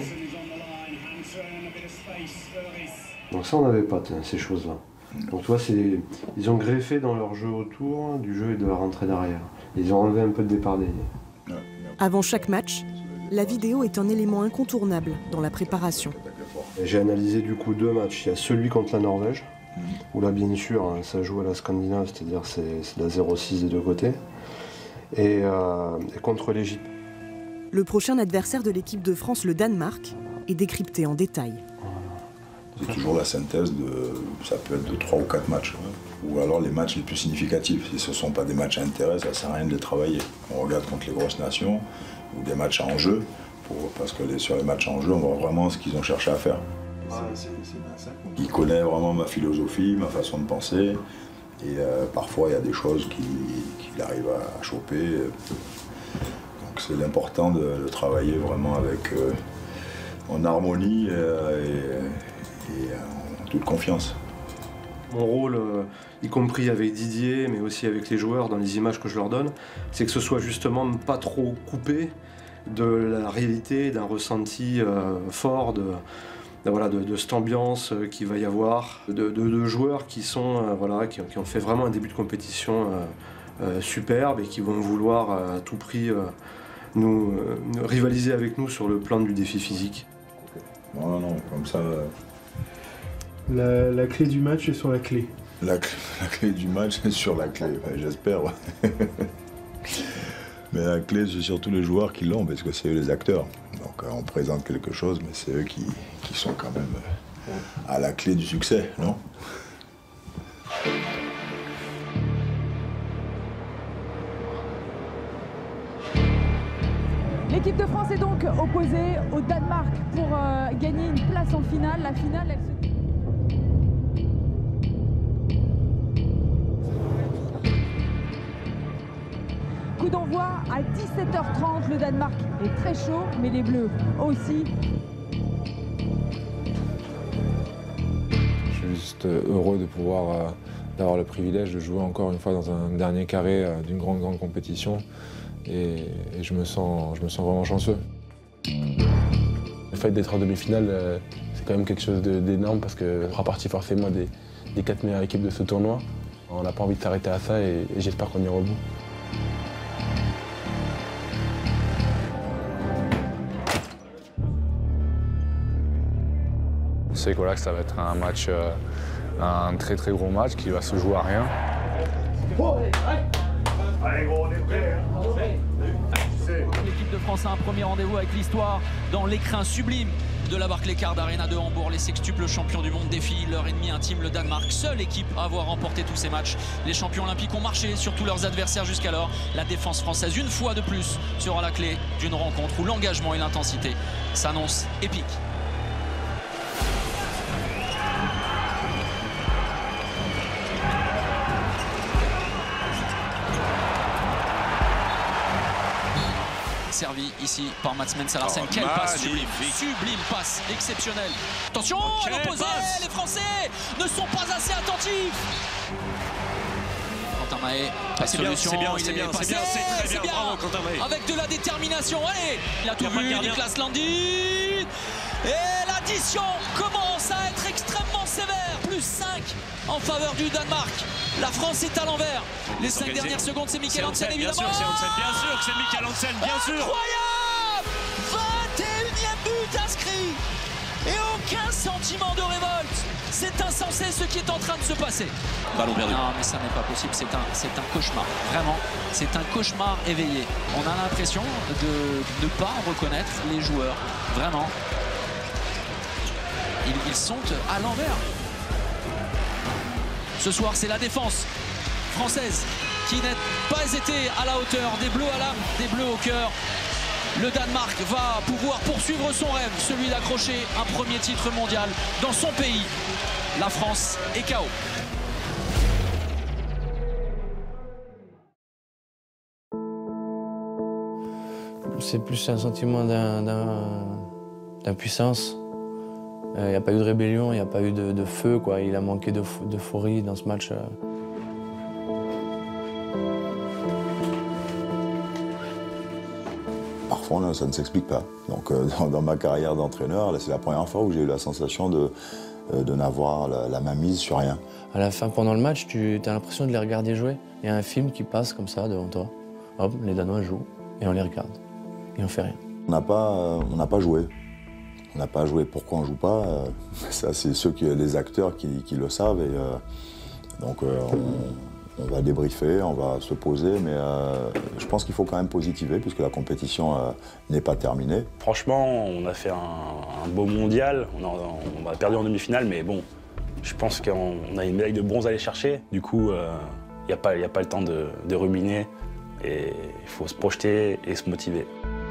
Donc ça on n'avait pas, ces choses-là. Donc toi, ils ont greffé dans leur jeu autour du jeu et de la rentrée d'arrière. Ils ont enlevé un peu de départ d'ailier. Avant chaque match, la vidéo est un élément incontournable dans la préparation. J'ai analysé du coup 2 matchs. Il y a celui contre la Norvège, où là bien sûr hein, ça joue à la Scandinave, c'est-à-dire c'est la 0-6 des deux côtés, et contre l'Égypte. Le prochain adversaire de l'équipe de France, le Danemark, est décrypté en détail. C'est toujours la synthèse ça peut être de 3 ou 4 matchs. Ou alors les matchs les plus significatifs. Si ce ne sont pas des matchs à intérêt, ça ne sert à rien de les travailler. On regarde contre les grosses nations ou des matchs en jeu, parce que sur les matchs en jeu, on voit vraiment ce qu'ils ont cherché à faire. Il connaît vraiment ma philosophie, ma façon de penser. Et parfois, il y a des choses qu'il arrive à choper. Donc c'est important de travailler vraiment en harmonie et en toute confiance. Mon rôle, y compris avec Didier, mais aussi avec les joueurs dans les images que je leur donne, c'est que ce soit justement pas trop coupé de la réalité, d'un ressenti fort, de cette ambiance qu'il va y avoir, de joueurs qui ont fait vraiment un début de compétition superbe et qui vont vouloir à tout prix nous rivaliser avec nous sur le plan du défi physique. Non, comme ça... La clé du match est sur la clé. La clé du match est sur la clé, j'espère. Ouais. Mais la clé, c'est surtout les joueurs qui l'ont, parce que c'est eux les acteurs. Donc on présente quelque chose, mais c'est eux qui sont quand même à la clé du succès, non ? L'équipe de France est donc opposée au Danemark pour gagner une place en finale. La finale, elle se... Coup d'envoi à 17h30. Le Danemark est très chaud, mais les Bleus aussi. Je suis juste heureux de pouvoir d'avoir le privilège de jouer encore une fois dans un dernier carré d'une grande compétition. Et je me sens vraiment chanceux. Le fait d'être en demi-finale, c'est quand même quelque chose d'énorme parce qu'on fera partie forcément des 4 meilleures équipes de ce tournoi. On n'a pas envie de s'arrêter à ça et j'espère qu'on ira au bout. On sait que ça va être un match, un très gros match qui va se jouer à rien. Allez gros, on est prêts. L'équipe de France a un premier rendez-vous avec l'histoire dans l'écrin sublime de la Barclaycard Arena de Hambourg. Les sextuples champions du monde défient leur ennemi intime, le Danemark, seule équipe à avoir remporté tous ces matchs. Les champions olympiques ont marché sur tous leurs adversaires jusqu'alors. La défense française, une fois de plus, sera la clé d'une rencontre où l'engagement et l'intensité s'annoncent épiques. Servi ici par Mats Mensah Larsen. Quelle passe sublime, sublime passe exceptionnelle. Attention, l'opposé, les Français ne sont pas assez attentifs. Quentin Mahé, la solution, c'est bien, c'est très bien, bravo Quentin Mahé. Avec de la détermination, allez, il a tout vu, Niklas Landin. Et l'addition commence à être extrêmement sévère. Plus 5 en faveur du Danemark. La France est à l'envers. Les 5 dernières secondes, c'est Mikael Hansen, évidemment. Bien sûr que c'est Mikael Hansen, bien sûr. Incroyable, 21e but inscrit. Et aucun sentiment de révolte. C'est insensé ce qui est en train de se passer. Ballon perdu. Non, mais ça n'est pas possible. C'est un cauchemar. Vraiment, c'est un cauchemar éveillé. On a l'impression de ne pas reconnaître les joueurs. Vraiment. Ils sont à l'envers. Ce soir, c'est la défense française qui n'a pas été à la hauteur. Des bleus à l'âme, des bleus au cœur. Le Danemark va pouvoir poursuivre son rêve, celui d'accrocher un premier titre mondial dans son pays. La France est KO. C'est plus un sentiment d'impuissance. Il n'y a pas eu de rébellion, il n'y a pas eu de feu, quoi. Il a manqué d'euphorie dans ce match. Parfois, ça ne s'explique pas. Donc, dans ma carrière d'entraîneur, c'est la première fois où j'ai eu la sensation de n'avoir la main mise sur rien. À la fin, pendant le match, tu as l'impression de les regarder jouer. Il y a un film qui passe comme ça devant toi. Hop, les Danois jouent et on les regarde. Et on fait rien. On n'a pas joué. On n'a pas joué. Pourquoi on ne joue pas ça, c'est les acteurs qui le savent. Et, donc, on va débriefer, on va se poser. Mais je pense qu'il faut quand même positiver, puisque la compétition n'est pas terminée. Franchement, on a fait un beau mondial. On a perdu en demi-finale, mais bon, je pense qu'on a une médaille de bronze à aller chercher. Du coup, il n'y a pas le temps de ruminer. Et il faut se projeter et se motiver.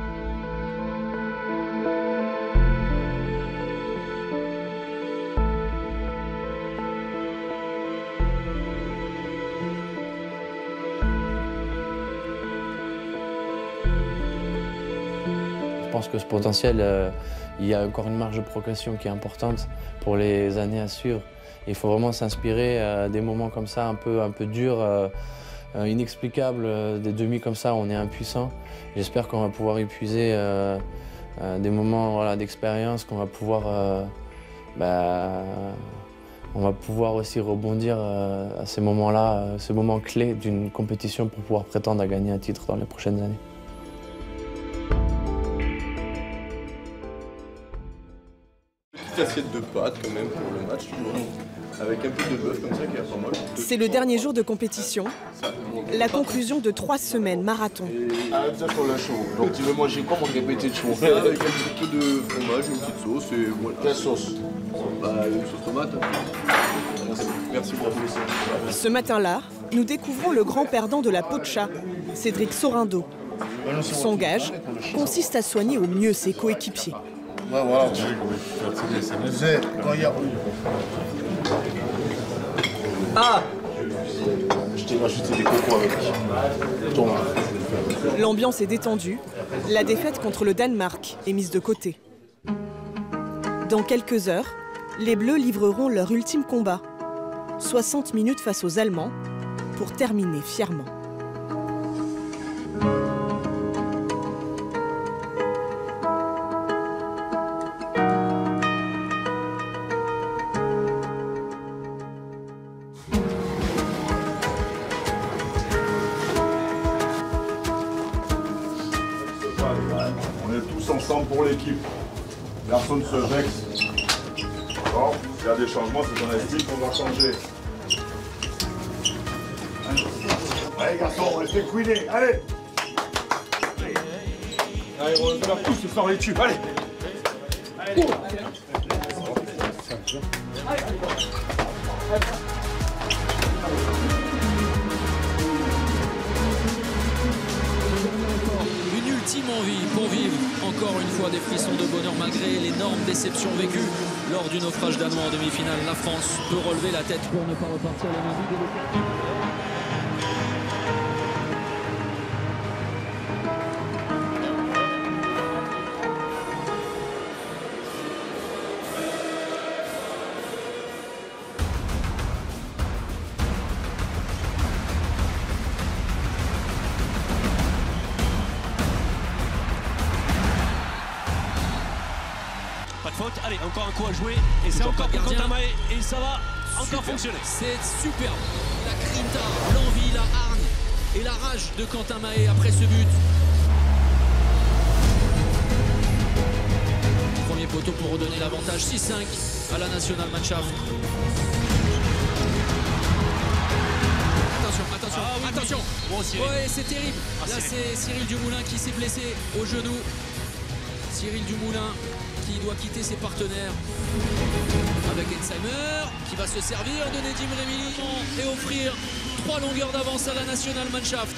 Je pense que ce potentiel, il y a encore une marge de progression qui est importante pour les années à suivre. Il faut vraiment s'inspirer des moments comme ça, un peu durs, inexplicables, des demi comme ça, où on est impuissant. J'espère qu'on va pouvoir épuiser des moments d'expérience, qu'on va pouvoir, on va pouvoir aussi rebondir à ces moments-là, ces moments clés d'une compétition pour pouvoir prétendre à gagner un titre dans les prochaines années. Assiette de pâtes quand même pour le match, avec un peu de bœuf comme ça qui est pas mal. C'est le dernier jour de compétition, la conclusion de 3 semaines marathon. Ah, ça sur la chaud. Donc tu veux manger quoi, mon répété de chaud? Avec un petit peu de fromage, une petite sauce et voilà. Quelle sauce? Une sauce tomate. Merci beaucoup. Ce matin-là, nous découvrons le grand perdant de la peau de chat, Cédric Sorindo. Son gage consiste à soigner au mieux ses coéquipiers. Ouais, voilà. C'est quand il y a... Ah! Je t'ai rajouté des cocos avec. L'ambiance est détendue. La défaite contre le Danemark est mise de côté. Dans quelques heures, les Bleus livreront leur ultime combat. 60 minutes face aux Allemands pour terminer fièrement. On est tous ensemble pour l'équipe. Personne ne se vexe. D'accord? S'il y a des changements, c'est qu'on estime qu'on va changer. Allez garçons, on les fait couiner, allez! Allez, on va tous se faire les tubes, allez. Une ultime envie pour vivre encore une fois des frissons de bonheur malgré l'énorme déception vécue lors du naufrage danois en demi-finale. La France peut relever la tête pour ne pas repartir les mains vides. Pas de faute, allez, encore un coup à jouer, et c'est encore pour Quentin Mahé, et ça va encore fonctionner. C'est superbe, la grinta, l'envie, la hargne et la rage de Quentin Mahé après ce but. Premier poteau pour redonner l'avantage 6-5 à la Nationalmannschaft. Attention, attention. Bon, ouais, c'est terrible. Là, c'est Cyril Dumoulin qui s'est blessé au genou. Cyril Dumoulin qui doit quitter ses partenaires avec Ensheimer qui va se servir de Nedim Remili et offrir 3 longueurs d'avance à la Nationalmannschaft.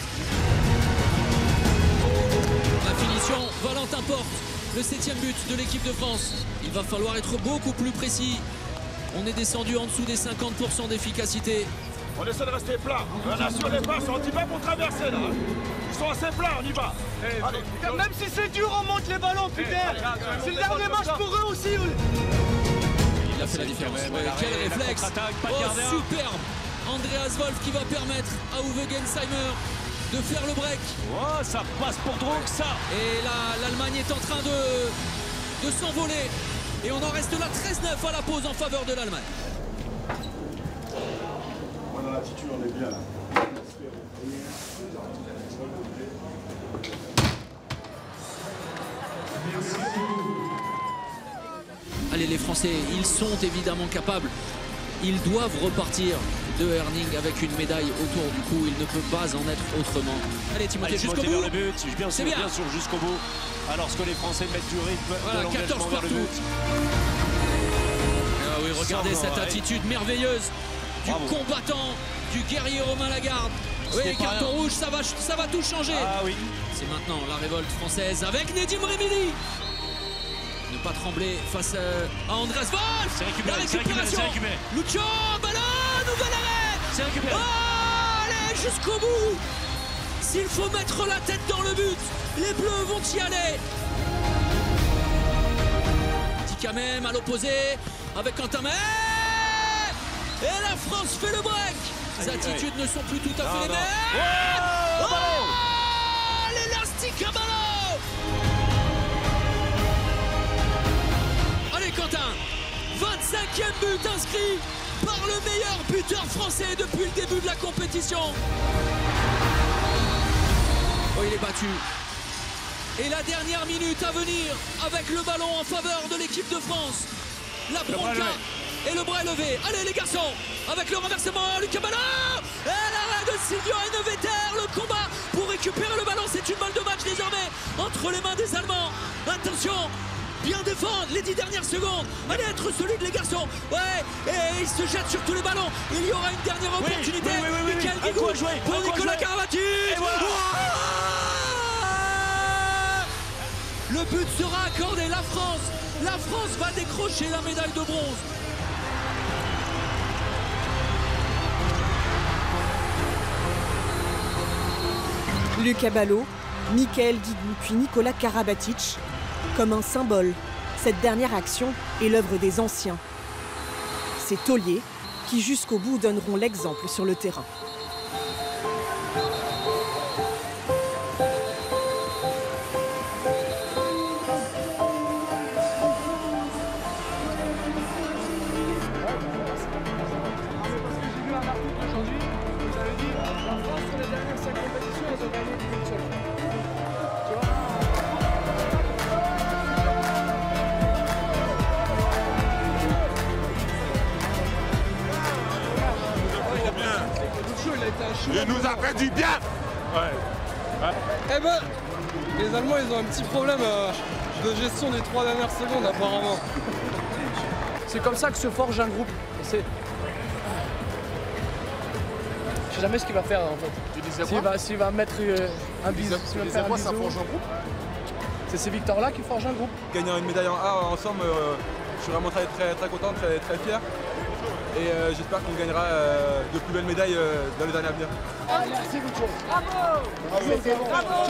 La finition, Valentin Porte, le 7e but de l'équipe de France. Il va falloir être beaucoup plus précis. On est descendu en dessous des 50% d'efficacité. On essaie de rester plat. Là, sur les passes, on dit pas pour traverser là. Ils sont assez plats, on y va. Allez. Putain, même si c'est dur, on monte les ballons, putain. C'est le dernier match pour eux aussi. Il a fait la différence. Quel réflexe. Oh, superbe. Andreas Wolf qui va permettre à Uwe Gensheimer de faire le break. Oh, ça passe pour Droog, ça. Et là, l'Allemagne est en train de s'envoler. Et on en reste là 13-9 à la pause en faveur de l'Allemagne. Dans l'attitude, on est bien là. Allez, les Français, ils sont évidemment capables. Ils doivent repartir de Herning avec une médaille autour du cou. Il ne peut pas en être autrement. Allez, Timothée, jusqu'au bout. Vers le but, bien sûr, jusqu'au bout. Alors que les Français mettent du rythme. Voilà, 14 partout. Ah oui, regardez cette attitude merveilleuse du combattant, du guerrier Romain Lagarde. Oui, carton rouge, ça va tout changer. Ah oui. C'est maintenant la révolte française avec Nedim Remili. Ne pas trembler face à Andreas Wolf. La récupération. Lucho, ballon, nouvel arrêt. C'est récupéré. Oh, allez, jusqu'au bout. S'il faut mettre la tête dans le but, les Bleus vont y aller. Quand même à l'opposé avec Quentin Mahé. Et la France fait le break. Les attitudes ne sont plus tout à fait les mêmes. Oh, l'élastique à ballon. Allez Quentin, 25e but inscrit par le meilleur buteur français depuis le début de la compétition. Oh, il est battu. Et la dernière minute à venir avec le ballon en faveur de l'équipe de France. La bronca et le bras levé. Allez les garçons, avec le renversement, Lucas Ballon et l'arrêt de Silvio Heinevetter. Le combat pour récupérer le ballon, c'est une balle de match désormais entre les mains des Allemands. Attention, bien défendre les 10 dernières secondes. Allez, être solide les garçons. Ouais, et il se jette sur tous les ballons. Il y aura une dernière opportunité. Michael Guigou pour Nicolas Karabatic. Le but sera accordé. La France va décrocher la médaille de bronze. Lucas Ballot, Michael Guigou puis Nicolas Karabatic. Comme un symbole, cette dernière action est l'œuvre des anciens. Ces tauliers qui jusqu'au bout donneront l'exemple sur le terrain. Il nous a fait du bien. Eh ben, Les Allemands, ils ont un petit problème de gestion des 3 dernières secondes, apparemment. C'est comme ça que se forge un groupe. Je sais jamais ce qu'il va faire en fait. Tu disais S'il va mettre un bisou. Tu disais quoi, ça forge un groupe? C'est ces victoires-là qui forgent un groupe. Gagnant une médaille en A ensemble, je suis vraiment très content, très fier. Et j'espère qu'on gagnera de plus belles médailles dans les années à venir. Merci beaucoup. Bravo. Bravo.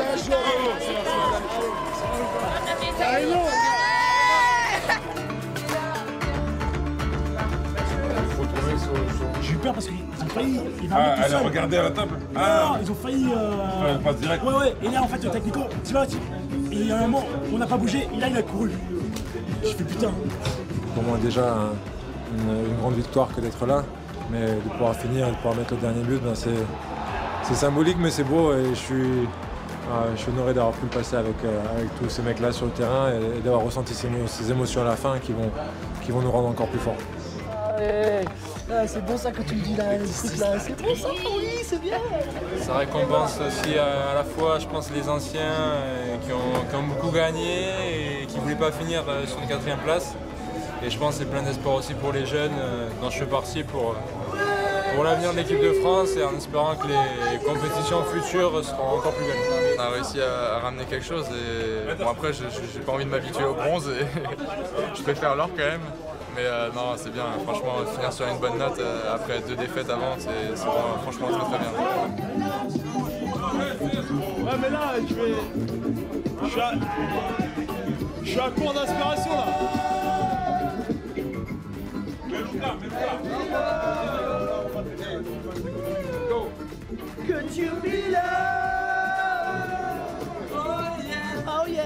J'ai eu peur parce qu'ils ont failli. Elle a regardé à la table. Non, ils ont failli. Passe direct. Ouais. Et là, en fait, technico, tu vois, et il y a un moment, on n'a pas bougé, et là, il a couru. J'ai fait putain. Pour moi, déjà, une grande victoire que d'être là. Mais de pouvoir finir et de pouvoir mettre le dernier but, ben c'est symbolique, mais c'est beau. Et je suis honoré d'avoir pu le passer avec tous ces mecs-là sur le terrain et d'avoir ressenti ces émotions à la fin qui vont nous rendre encore plus forts. C'est bon ça que tu me dis là, c'est bon ça, oui, c'est bien. Ça récompense aussi à la fois, je pense, les anciens qui ont beaucoup gagné et qui ne voulaient pas finir sur une 4e place. Et je pense que c'est plein d'espoir aussi pour les jeunes dont je fais partie pour l'avenir de l'équipe de France et en espérant que les compétitions futures seront encore plus belles. On a réussi à ramener quelque chose et bon, après j'ai pas envie de m'habituer au bronze et je préfère l'or quand même. Mais non, c'est bien, franchement, finir sur une bonne note après 2 défaites avant, c'est franchement très bien. Ouais mais là, je suis à court d'inspiration là. Could you be loved? Oh yeah, oh yeah.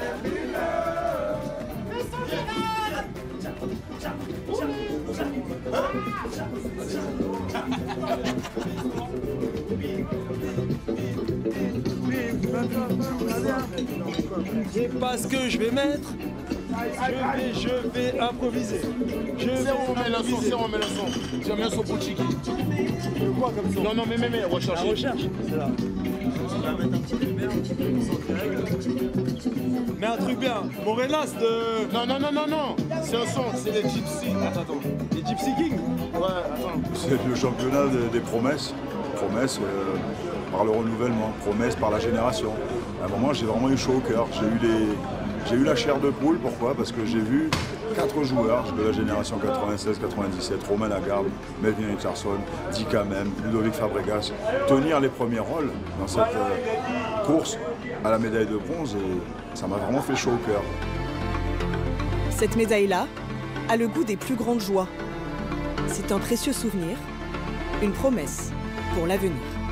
C'est pas ce que je vais mettre. Je vais improviser. On met le son. Tu as mis un son pour Chiki. Quoi comme son? Non, mais recherche. La recherche. C'est là. Mais un truc bien. Morenas de. Non. C'est un son, c'est les Gypsy. Attends. Les Gypsy Kings? Ouais, attends. C'est le championnat des promesses. Promesses par le renouvellement, promesses par la génération. À un moment, j'ai vraiment eu chaud au cœur. J'ai eu la chair de poule, pourquoi? Parce que j'ai vu 4 joueurs de la génération 96-97, Romain Lagarde, Melvin Richardson, Dick Hamem, Ludovic Fabregas, tenir les premiers rôles dans cette course à la médaille de bronze et ça m'a vraiment fait chaud au cœur. Cette médaille-là a le goût des plus grandes joies. C'est un précieux souvenir, une promesse pour l'avenir.